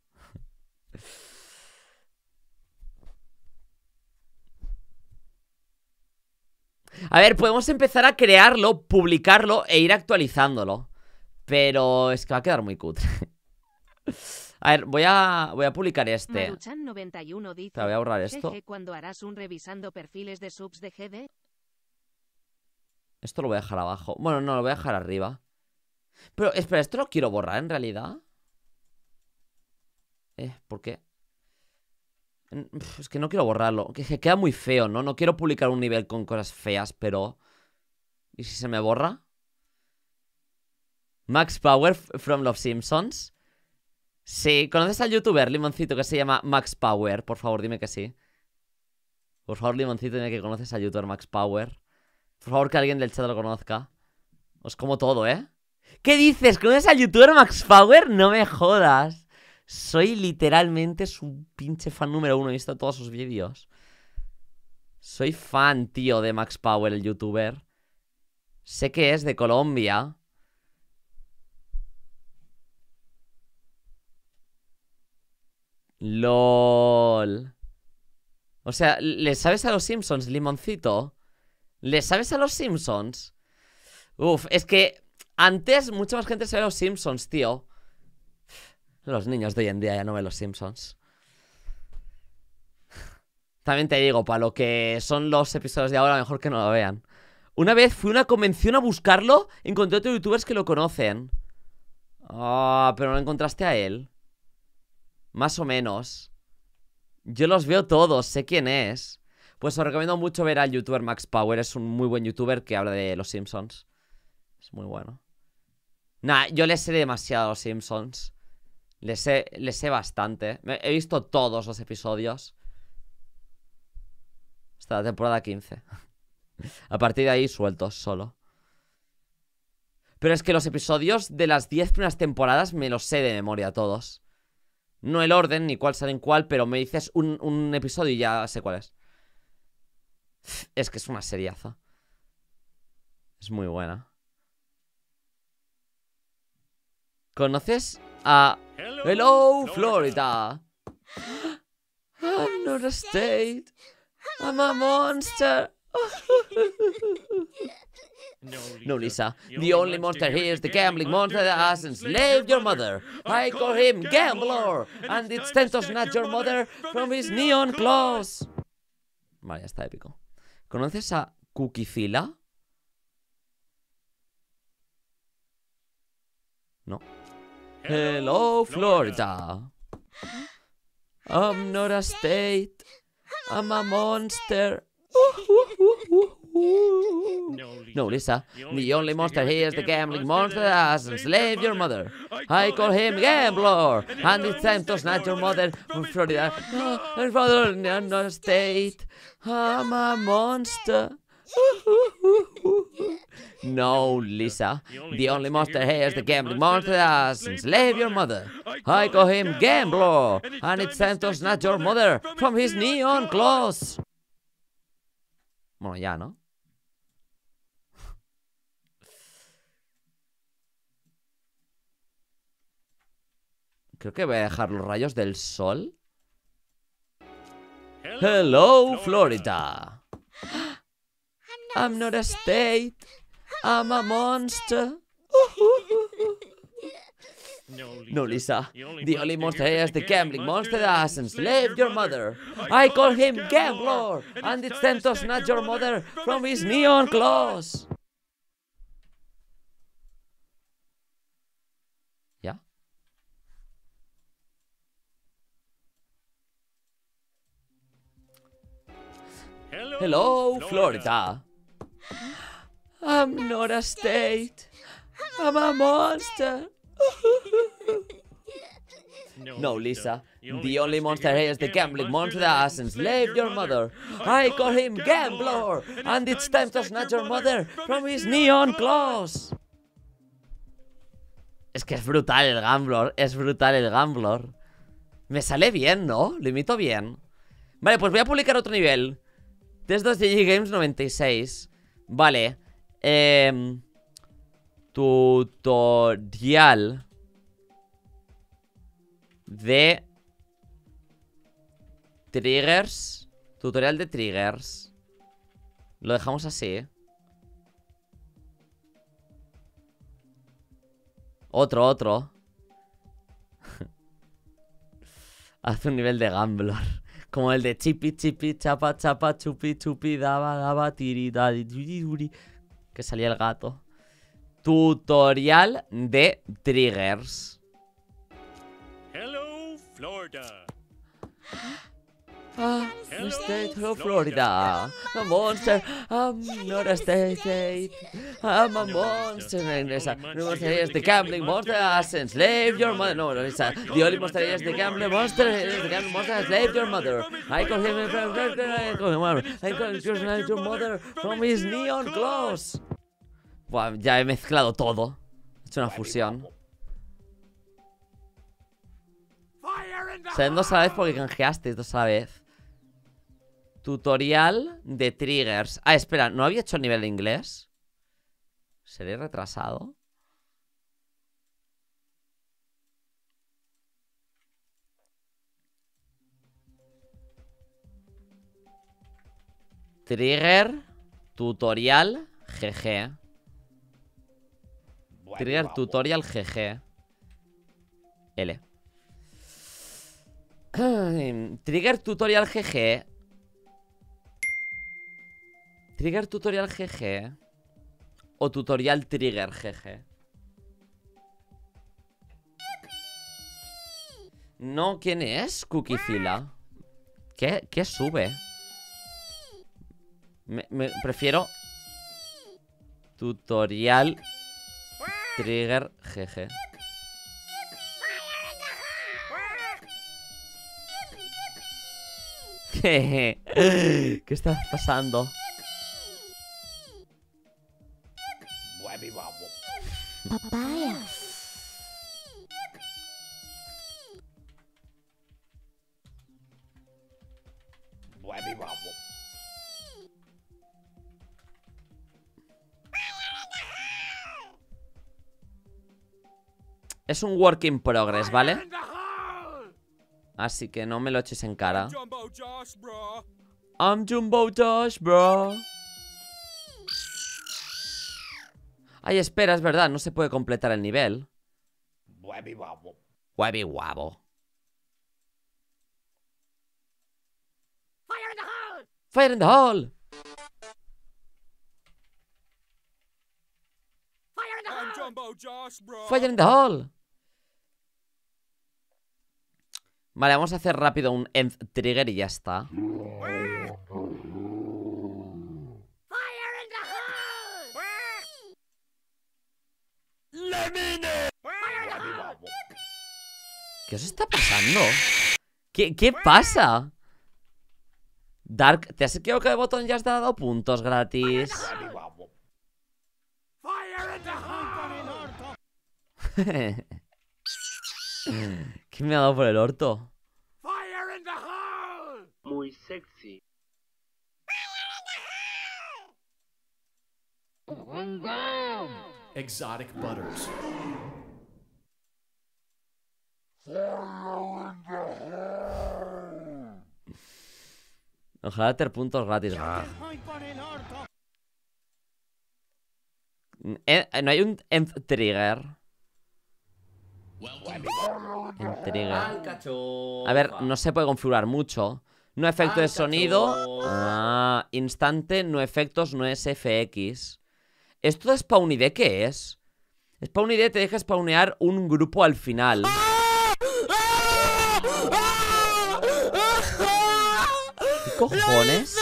A ver, podemos empezar a crearlo, publicarlo e ir actualizándolo. Pero es que va a quedar muy cutre. A ver, voy a, voy a publicar este. Maruchan noventa y uno dice, Te voy a borrar esto. Jeje, ¿cuándo harás un revisando perfiles de subs de G D? Esto lo voy a dejar abajo. Bueno, no, lo voy a dejar arriba. Pero, espera, ¿esto lo quiero borrar en realidad? Eh, ¿por qué? Es que no quiero borrarlo. Que, que queda muy feo, ¿no? No quiero publicar un nivel con cosas feas, pero... ¿Y si se me borra? Max Power from Los Simpsons. Sí, ¿conoces al youtuber Limoncito que se llama Max Power? Por favor, dime que sí. Por favor, Limoncito, dime que conoces al youtuber Max Power. Por favor, que alguien del chat lo conozca. Os como todo, ¿eh? ¿Qué dices? ¿Conoces al youtuber Max Power? No me jodas. Soy literalmente su pinche fan número uno. He visto todos sus vídeos. Soy fan, tío, de Max Power, el youtuber. Sé que es de Colombia. LOL. O sea, ¿le sabes a los Simpsons, Limoncito? ¿Le sabes a los Simpsons? Uf, es que antes mucha más gente sabía los Simpsons, tío. Los niños de hoy en día ya no ven los Simpsons. También te digo, para lo que son los episodios de ahora, mejor que no lo vean. Una vez fui a una convención a buscarlo, encontré otros youtubers que lo conocen. Ah, pero no encontraste a él. Más o menos. Yo los veo todos, sé quién es. Pues os recomiendo mucho ver al youtuber Max Power. Es un muy buen youtuber que habla de los Simpsons. Es muy bueno. Nah, yo le sé demasiado a los Simpsons. Le sé, le sé bastante. He visto todos los episodios. Hasta la temporada quince. A partir de ahí sueltos solo. Pero es que los episodios de las diez primeras temporadas me los sé de memoria todos. No el orden, ni cuál sale en cuál, pero me dices un, un episodio y ya sé cuál es. Es que es una seriaza. Es muy buena. ¿Conoces a Hello, Hello Florida? I'm not a state. I'm a monster. No, Lisa. The only monster here is the gambling monster that has enslaved your mother. I call him Gambler, and it's time to snatch your mother from his neon claws. Vale, ya está épico. ¿Conoces a Cookiephila? No. Hello, Florida. I'm not a state. I'm a monster. No, Lisa. The only monster here is the gambling monster that has enslaved your mother. I call him Gambler, and it's time to snatch your mother from Florida. I'm father in no state. I'm a monster. No, Lisa. The only monster here is the gambling monster that has enslaved your mother. I call him Gambler, and it's time to snatch your mother from his neon claws. Bueno, ya, ¿no? Creo que voy a dejar los rayos del sol. Hello, Florida. I'm not a state. I'm a monster. No, Lisa. The only monster here is the gambling monster that has enslaved your mother. I call him Gambler, and it's time to snatch your mother from his neon claws. ¿Ya? Hello, Florida. I'm not a state. I'm a monster. No, Lisa. The only monster here is the gambling monster that has enslaved your mother. I call him Gambler, and it's time to snatch your mother from his neon claws. Es que es brutal el Gambler. Es brutal el Gambler. Me sale bien, ¿no? Lo imito bien. Vale, pues voy a publicar otro nivel. Test dos G G Games noventa y seis. Vale. Eh, tutorial de triggers. Tutorial de triggers. Lo dejamos así. Otro, otro. Hace un nivel de Gambler. Como el de chipi, chipi, chapa, chapa, chupi, chupi, daba, daba, tiri, dadi, duri, duri. Que salía el gato. Tutorial de triggers. Hello, Florida. Ah, the state of Florida. A monster. I'm not a state state. I'm a monster. Esa. The monster is the gambling monster has enslaved your mother. No, no, esa. The only monster is the gambling monster. The gambling monster has enslaved your mother. I call him from I call your mother from his neon glows. Buah, ya he mezclado todo. He hecho una fusión. Salen dos a la vez porque canjeasteis dos a la vez. Tutorial de triggers. Ah, espera, ¿no había hecho el nivel de inglés? ¿Seré retrasado? Trigger tutorial G G. Trigger tutorial G G. L. Trigger tutorial G G. Trigger tutorial G G. O tutorial trigger G G. No, ¿quién es? Cookiephila. ¿Qué, qué sube? Me, me prefiero tutorial trigger G G. ¿Qué? ¿Qué está pasando? Papaya. Es un work in progress, ¿vale? Así que no me lo eches en cara. I'm Jumbo Josh, bro. Ay, espera, es verdad, no se puede completar el nivel. Webby wabo. Webby wabo. Fire in the hole. Fire in the hole. Fire in the hole. I'm Jumbo Josh, bro. Fire in the hole. Vale, vamos a hacer rápido un end trigger y ya está. ¿Qué os está pasando? ¿Qué, qué pasa? Dark, ¿te has equivocado de botón y ya has dado puntos gratis? ¿Qué me ha dado por el orto? Muy sexy. Exotic butters. Ojalá tener puntos gratis. Eh, no hay un end trigger. End trigger. A ver, no se puede configurar mucho. No efecto de sonido. Ah, instante, no efectos, no es F X. ¿Esto de Spawn I D qué es? Spawn I D te deja spawnear un grupo al final. ¿Qué cojones?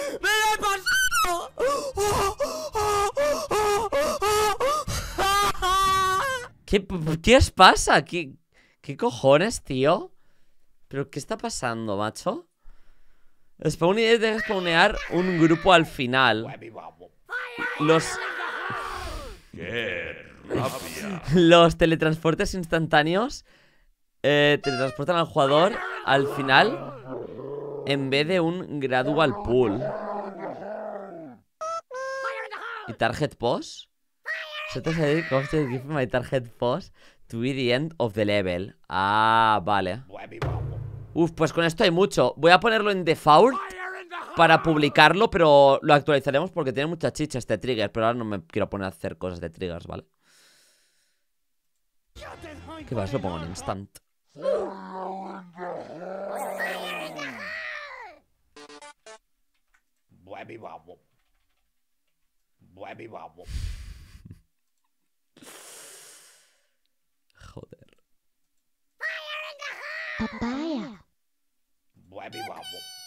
¿Qué, ¿Qué os pasa? ¿Qué, ¿Qué cojones, tío? ¿Pero qué está pasando, macho? Spawn I D te deja spawnear un grupo al final. Los... ¡Qué rabia! Los teletransportes instantáneos eh, teletransportan al jugador al final en vez de un gradual pool. ¿Y target pause? Set aside cost to give my target pause to be the end of the level. Ah, vale. Uf, pues con esto hay mucho. Voy a ponerlo en default para publicarlo, pero lo actualizaremos porque tiene mucha chicha este trigger. Pero ahora no me quiero poner a hacer cosas de triggers, ¿vale? ¿Qué pasa? Lo pongo en instant. Joder. Papaya.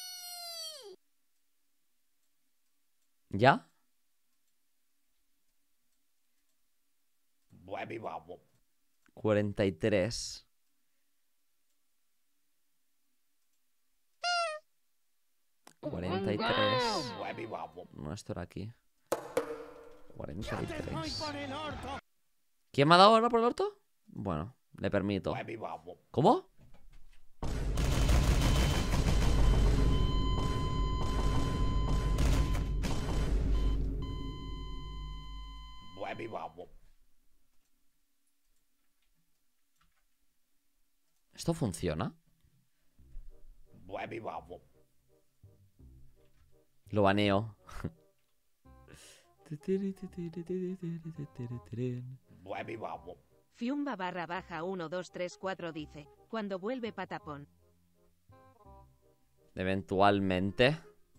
¿Ya? cuarenta y tres. cuarenta y tres. No, esto era aquí. cuarenta y tres. ¿Quién me ha dado ahora por el orto? Bueno, le permito. ¿Cómo? ¿Esto funciona? Lo baneo. Fiumba barra baja uno dos tres cuatro dice, cuando vuelve Patapón. Eventualmente.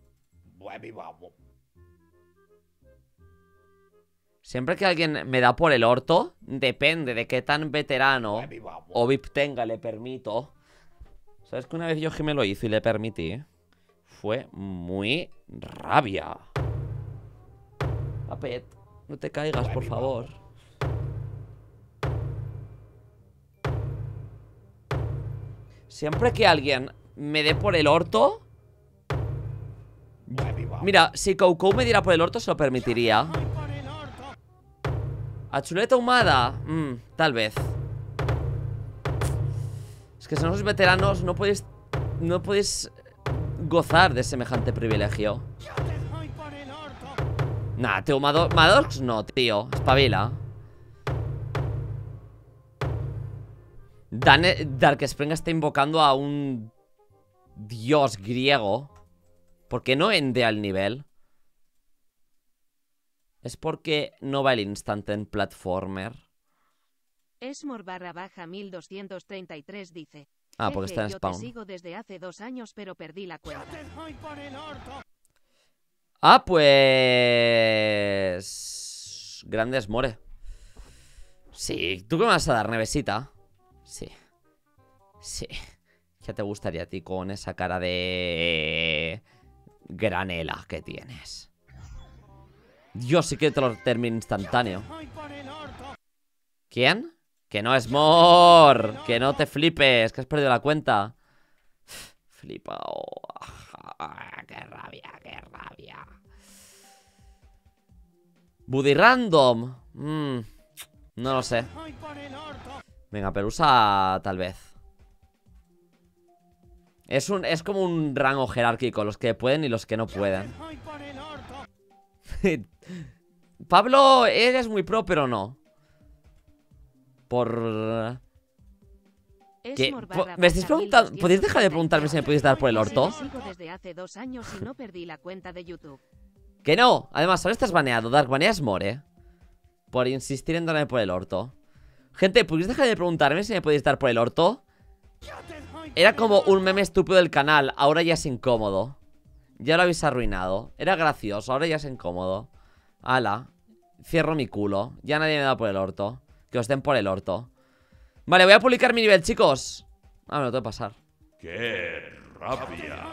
Siempre que alguien me da por el orto, depende de qué tan veterano o V I P tenga, le permito. ¿Sabes que una vez yo que me lo hizo y le permití? Fue muy rabia. Apet, no te caigas, por favor. Siempre que alguien me dé por el orto... Mira, si Coco me diera por el orto, se lo permitiría. ¿A chuleta ahumada? Mm, tal vez. Es que si no sois veteranos, no podéis... No podéis gozar de semejante privilegio. Nah, tío, Mado Maddox no, tío. Espabila. Dan Dark Spring está invocando a un dios griego. ¿Por qué no ende al nivel? Es porque no va el instante en platformer. Esmor barra baja mil doscientos treinta y tres dice. Ah, porque está en yo spawn. te sigo desde hace dos años, pero perdí la cuenta. Ah, pues... Grandes more. Sí, ¿tú qué me vas a dar, Nevesita? Sí. Sí. ¿Qué te gustaría a ti con esa cara de... granela que tienes? Yo sí que te lo termino instantáneo. ¿Quién? Que no es Mor. Que no te flipes, que has perdido la cuenta. Flipa. Oh. Qué rabia, qué rabia. Buddy Random. Mm, no lo sé. Venga, Pelusa tal vez. Es un es como un rango jerárquico, los que pueden y los que no pueden. Pablo, eres muy pro, pero no. Por... ¿Qué? ¿Me estáis preguntando? ¿Podéis dejar de preguntarme si me podéis dar por el orto? Desde hace dos años y no perdí la cuenta de YouTube. Que no, además ahora estás baneado. Dark, baneas More por insistir en darme por el orto. Gente, ¿podéis dejar de preguntarme si me podéis dar por el orto? Era como un meme estúpido del canal. Ahora ya es incómodo. Ya lo habéis arruinado. Era gracioso, ahora ya es incómodo. Ala, cierro mi culo. Ya nadie me da por el orto. Que os den por el orto. Vale, voy a publicar mi nivel, chicos. Ah, me lo tengo que pasar. ¡Qué rabia!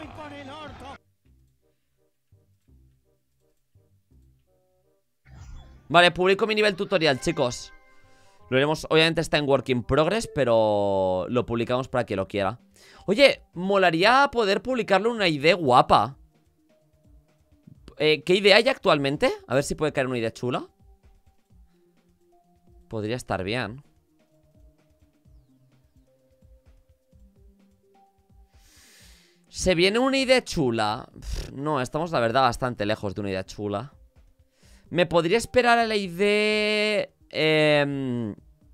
Vale, publico mi nivel tutorial, chicos. Lo haremos, obviamente está en work in progress, pero lo publicamos para quien lo quiera. Oye, molaría poder publicarlo una idea guapa. eh, ¿Qué idea hay actualmente? A ver si puede caer una idea chula. Podría estar bien. ¿Se viene una idea chula? Pff, no, estamos la verdad bastante lejos de una idea chula. ¿Me podría esperar a la idea? Eh,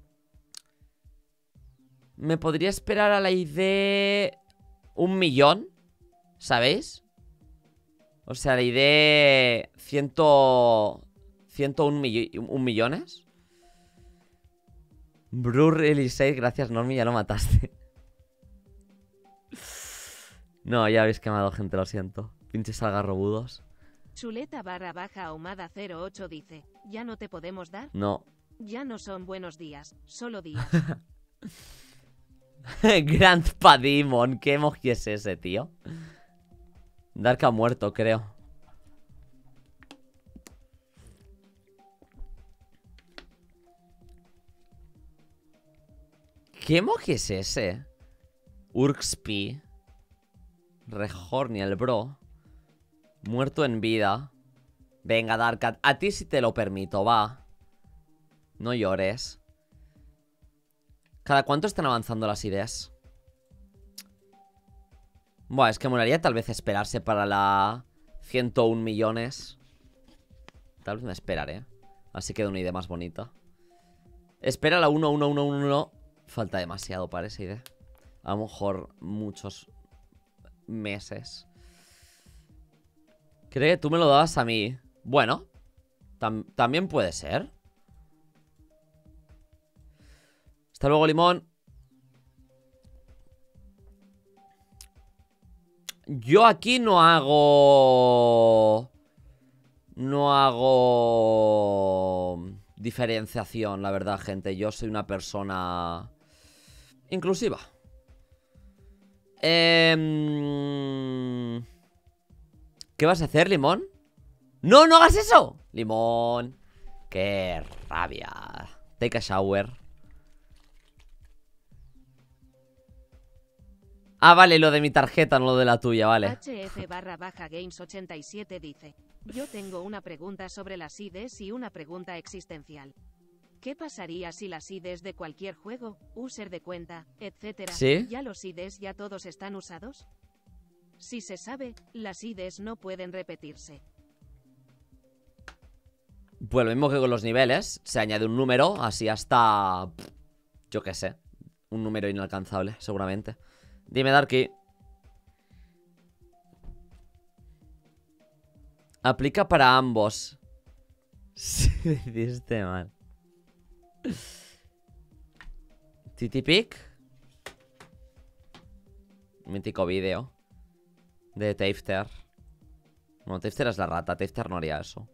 ¿Me podría esperar a la idea? Un millón, ¿sabéis? O sea, la idea ciento... Ciento un, millo, un millones. Brur Elisei, gracias Normi, ya lo mataste. No, ya habéis quemado gente, lo siento. Pinches algarrobudos. Chuleta barra baja ahumada cero ocho dice, ¿ya no te podemos dar? No. Ya no son buenos días, solo días. Grandpa Demon, ¿qué emoji es ese, tío? Dark ha muerto, creo. ¿Qué emoji es ese? Urxpi. Rehorny, el bro. Muerto en vida. Venga, Darkat, a ti sí te lo permito, va. No llores. ¿Cada cuánto están avanzando las ideas? Buah, es que molaría tal vez esperarse para la ciento un millones. Tal vez me esperaré. Así queda una idea más bonita. Espera la uno uno uno uno. Falta demasiado para esa idea. A lo mejor muchos meses. Creo que tú me lo dabas a mí. Bueno, tam también puede ser. Hasta luego, Limón. Yo aquí no hago... No hago... diferenciación, la verdad, gente. Yo soy una persona... inclusiva. Eh... ¿Qué vas a hacer, Limón? ¡No, no hagas eso! Limón. ¡Qué rabia! Take a shower. Ah, vale, lo de mi tarjeta, no lo de la tuya, vale. H F barra baja games ochenta y siete dice: yo tengo una pregunta sobre las I Ds y una pregunta existencial. ¿Qué pasaría si las I Ds de cualquier juego, user de cuenta, etcétera, ¿sí? ya los I Ds ya todos están usados? Si se sabe, las I Ds no pueden repetirse. Pues lo mismo que con los niveles. Se añade un número, así hasta... yo qué sé. Un número inalcanzable, seguramente. Dime, Darky. Aplica para ambos. Sí, dijiste mal. Titipic. Mítico vídeo de Tafter. No, Tafter es la rata. Tafter no haría eso.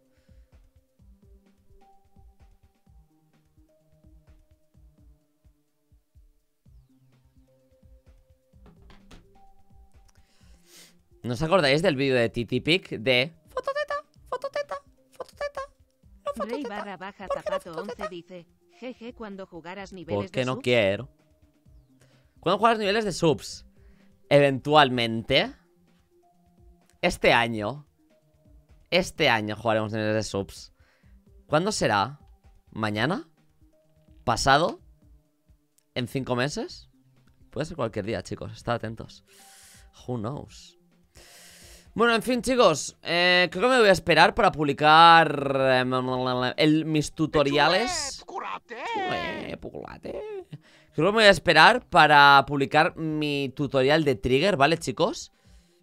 ¿No os acordáis del vídeo de Titipic de fototeta, fototeta, fototeta, no fototeta? Rey barra baja zapato once dice: jeje, cuando jugaras niveles ¿Por qué de no subs? quiero? ¿Cuándo juegas niveles de subs? Eventualmente. Este año. Este año jugaremos niveles de subs. ¿Cuándo será? ¿Mañana? ¿Pasado? ¿En cinco meses? Puede ser cualquier día, chicos. Estad atentos. Who knows? Bueno, en fin, chicos, eh, creo que me voy a esperar para publicar eh, el, mis tutoriales. Chule, puculate. Creo que me voy a esperar para publicar mi tutorial de Trigger, ¿vale, chicos?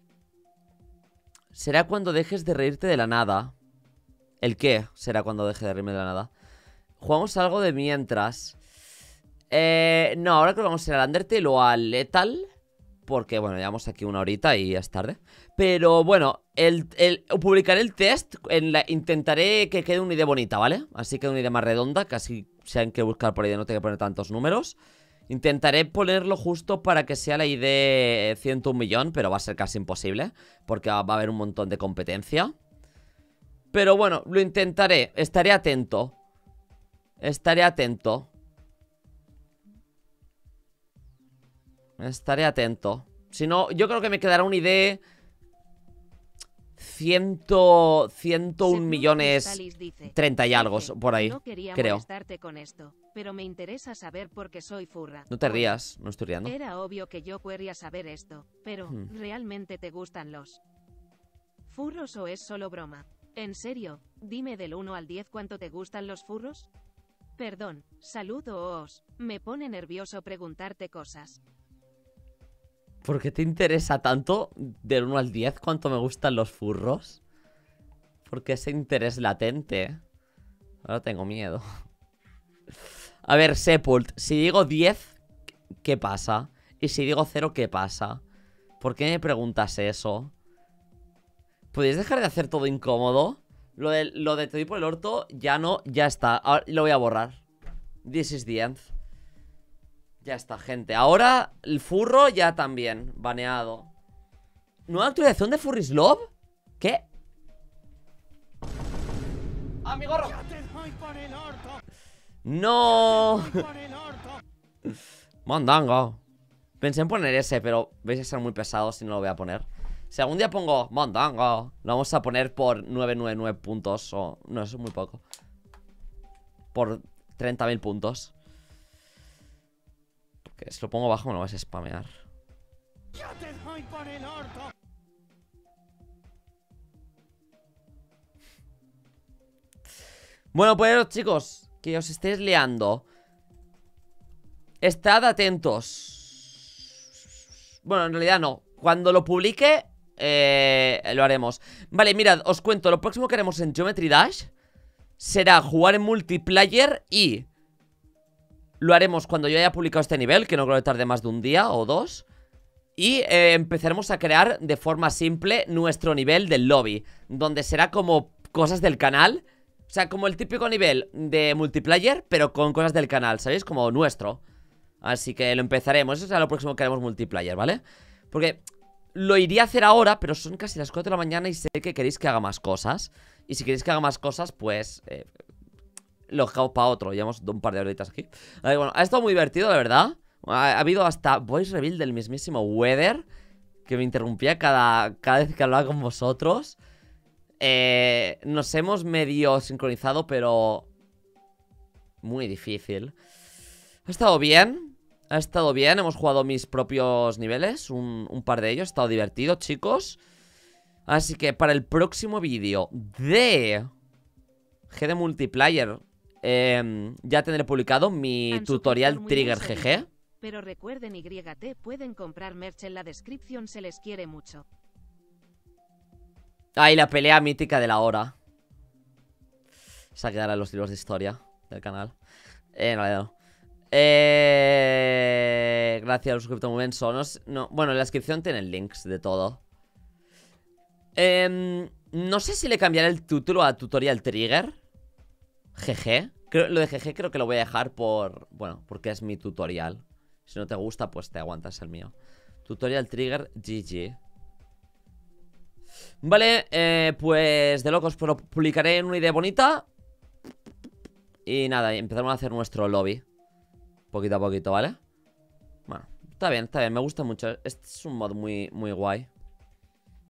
Será cuando dejes de reírte de la nada. ¿El qué? Será cuando deje de reírme de la nada. Jugamos algo de mientras. Eh, no, ahora creo que vamos a ir al Undertale o al Lethal. Porque, bueno, llevamos aquí una horita y ya es tarde. Pero, bueno, el, el, publicaré el test. En la, intentaré que quede una idea bonita, ¿vale? Así que una idea más redonda. Que así sean que buscar por idea, no tengo que poner tantos números. Intentaré ponerlo justo para que sea la I D ciento un millón. Pero va a ser casi imposible. Porque va a haber un montón de competencia. Pero, bueno, lo intentaré. Estaré atento. Estaré atento. Estaré atento. Si no, yo creo que me quedará una idea. Ciento... ciento un millones. Treinta y algo por ahí. No quería creo. molestarte con esto, pero me interesa saber por qué soy furra. No te rías, no estoy riendo. Era obvio que yo querría saber esto, pero Hmm. ¿realmente te gustan los furros o es solo broma? En serio, dime del uno al diez cuánto te gustan los furros. Perdón, saludos. Me pone nervioso preguntarte cosas. ¿Por qué te interesa tanto del uno al diez cuánto me gustan los furros? Porque ese interés latente. Ahora tengo miedo. A ver, Sepult, si digo diez, ¿qué pasa? Y si digo cero, ¿qué pasa? ¿Por qué me preguntas eso? ¿Podéis dejar de hacer todo incómodo? Lo de, lo de te doy por el orto, ya no, ya está. Ahora lo voy a borrar. This is the end. Ya está, gente. Ahora el furro ya también. Baneado. ¿Nueva actualización de Furry's Love? ¿Qué? ¡Ah, mi gorro! ¡No! Mondongo. Pensé en poner ese, pero vais a ser muy pesados si no lo voy a poner. Si algún día pongo Mondongo, lo vamos a poner por novecientos noventa y nueve puntos. O... no, eso es muy poco. Por treinta mil puntos. Porque si lo pongo bajo me lo vas a spamear. ¡Yo te doy por el orto! Bueno, pues chicos, que os estéis liando. Estad atentos. Bueno, en realidad no. Cuando lo publique, eh, lo haremos. Vale, mirad, os cuento. Lo próximo que haremos en Geometry Dash será jugar en multiplayer y lo haremos cuando yo haya publicado este nivel, que no creo que tarde más de un día o dos. Y eh, empezaremos a crear de forma simple nuestro nivel del lobby, donde será como cosas del canal. O sea, como el típico nivel de multiplayer, pero con cosas del canal, ¿sabéis? Como nuestro. Así que lo empezaremos. Eso será lo próximo que haremos multiplayer, ¿vale? Porque lo iría a hacer ahora, pero son casi las cuatro de la mañana y sé que queréis que haga más cosas. Y si queréis que haga más cosas, pues... Eh, lo dejamos para otro. Llevamos un par de horitas aquí. A ver, bueno, ha estado muy divertido, de verdad. Ha, ha habido hasta voice reveal del mismísimo Weather, que me interrumpía cada, cada vez que hablaba con vosotros. Eh, nos hemos medio sincronizado, pero muy difícil. Ha estado bien. Ha estado bien, hemos jugado mis propios niveles, un, un par de ellos, ha estado divertido, chicos. Así que para el próximo vídeo de G D Multiplayer eh, ya tendré publicado mi Ansu tutorial Pictor muy Trigger bien G G. Pero recuerden Y T, pueden comprar merch en la descripción, se les quiere mucho. Ay, la pelea mítica de la hora. Esa quedará en los libros de historia del canal. Eh, no, no. Eh... Gracias al suscriptor muy menso. No, no, bueno, en la descripción tienen links de todo. eh, No sé si le cambiaré el título a Tutorial Trigger G G. Creo, lo de G G creo que lo voy a dejar por... bueno, porque es mi tutorial. Si no te gusta, pues te aguantas el mío. Tutorial Trigger G G. Vale, eh, pues de locos, pero publicaré en una idea bonita. Y nada, empezamos a hacer nuestro lobby poquito a poquito, ¿vale? Bueno, está bien, está bien, me gusta mucho. Este es un mod muy, muy guay.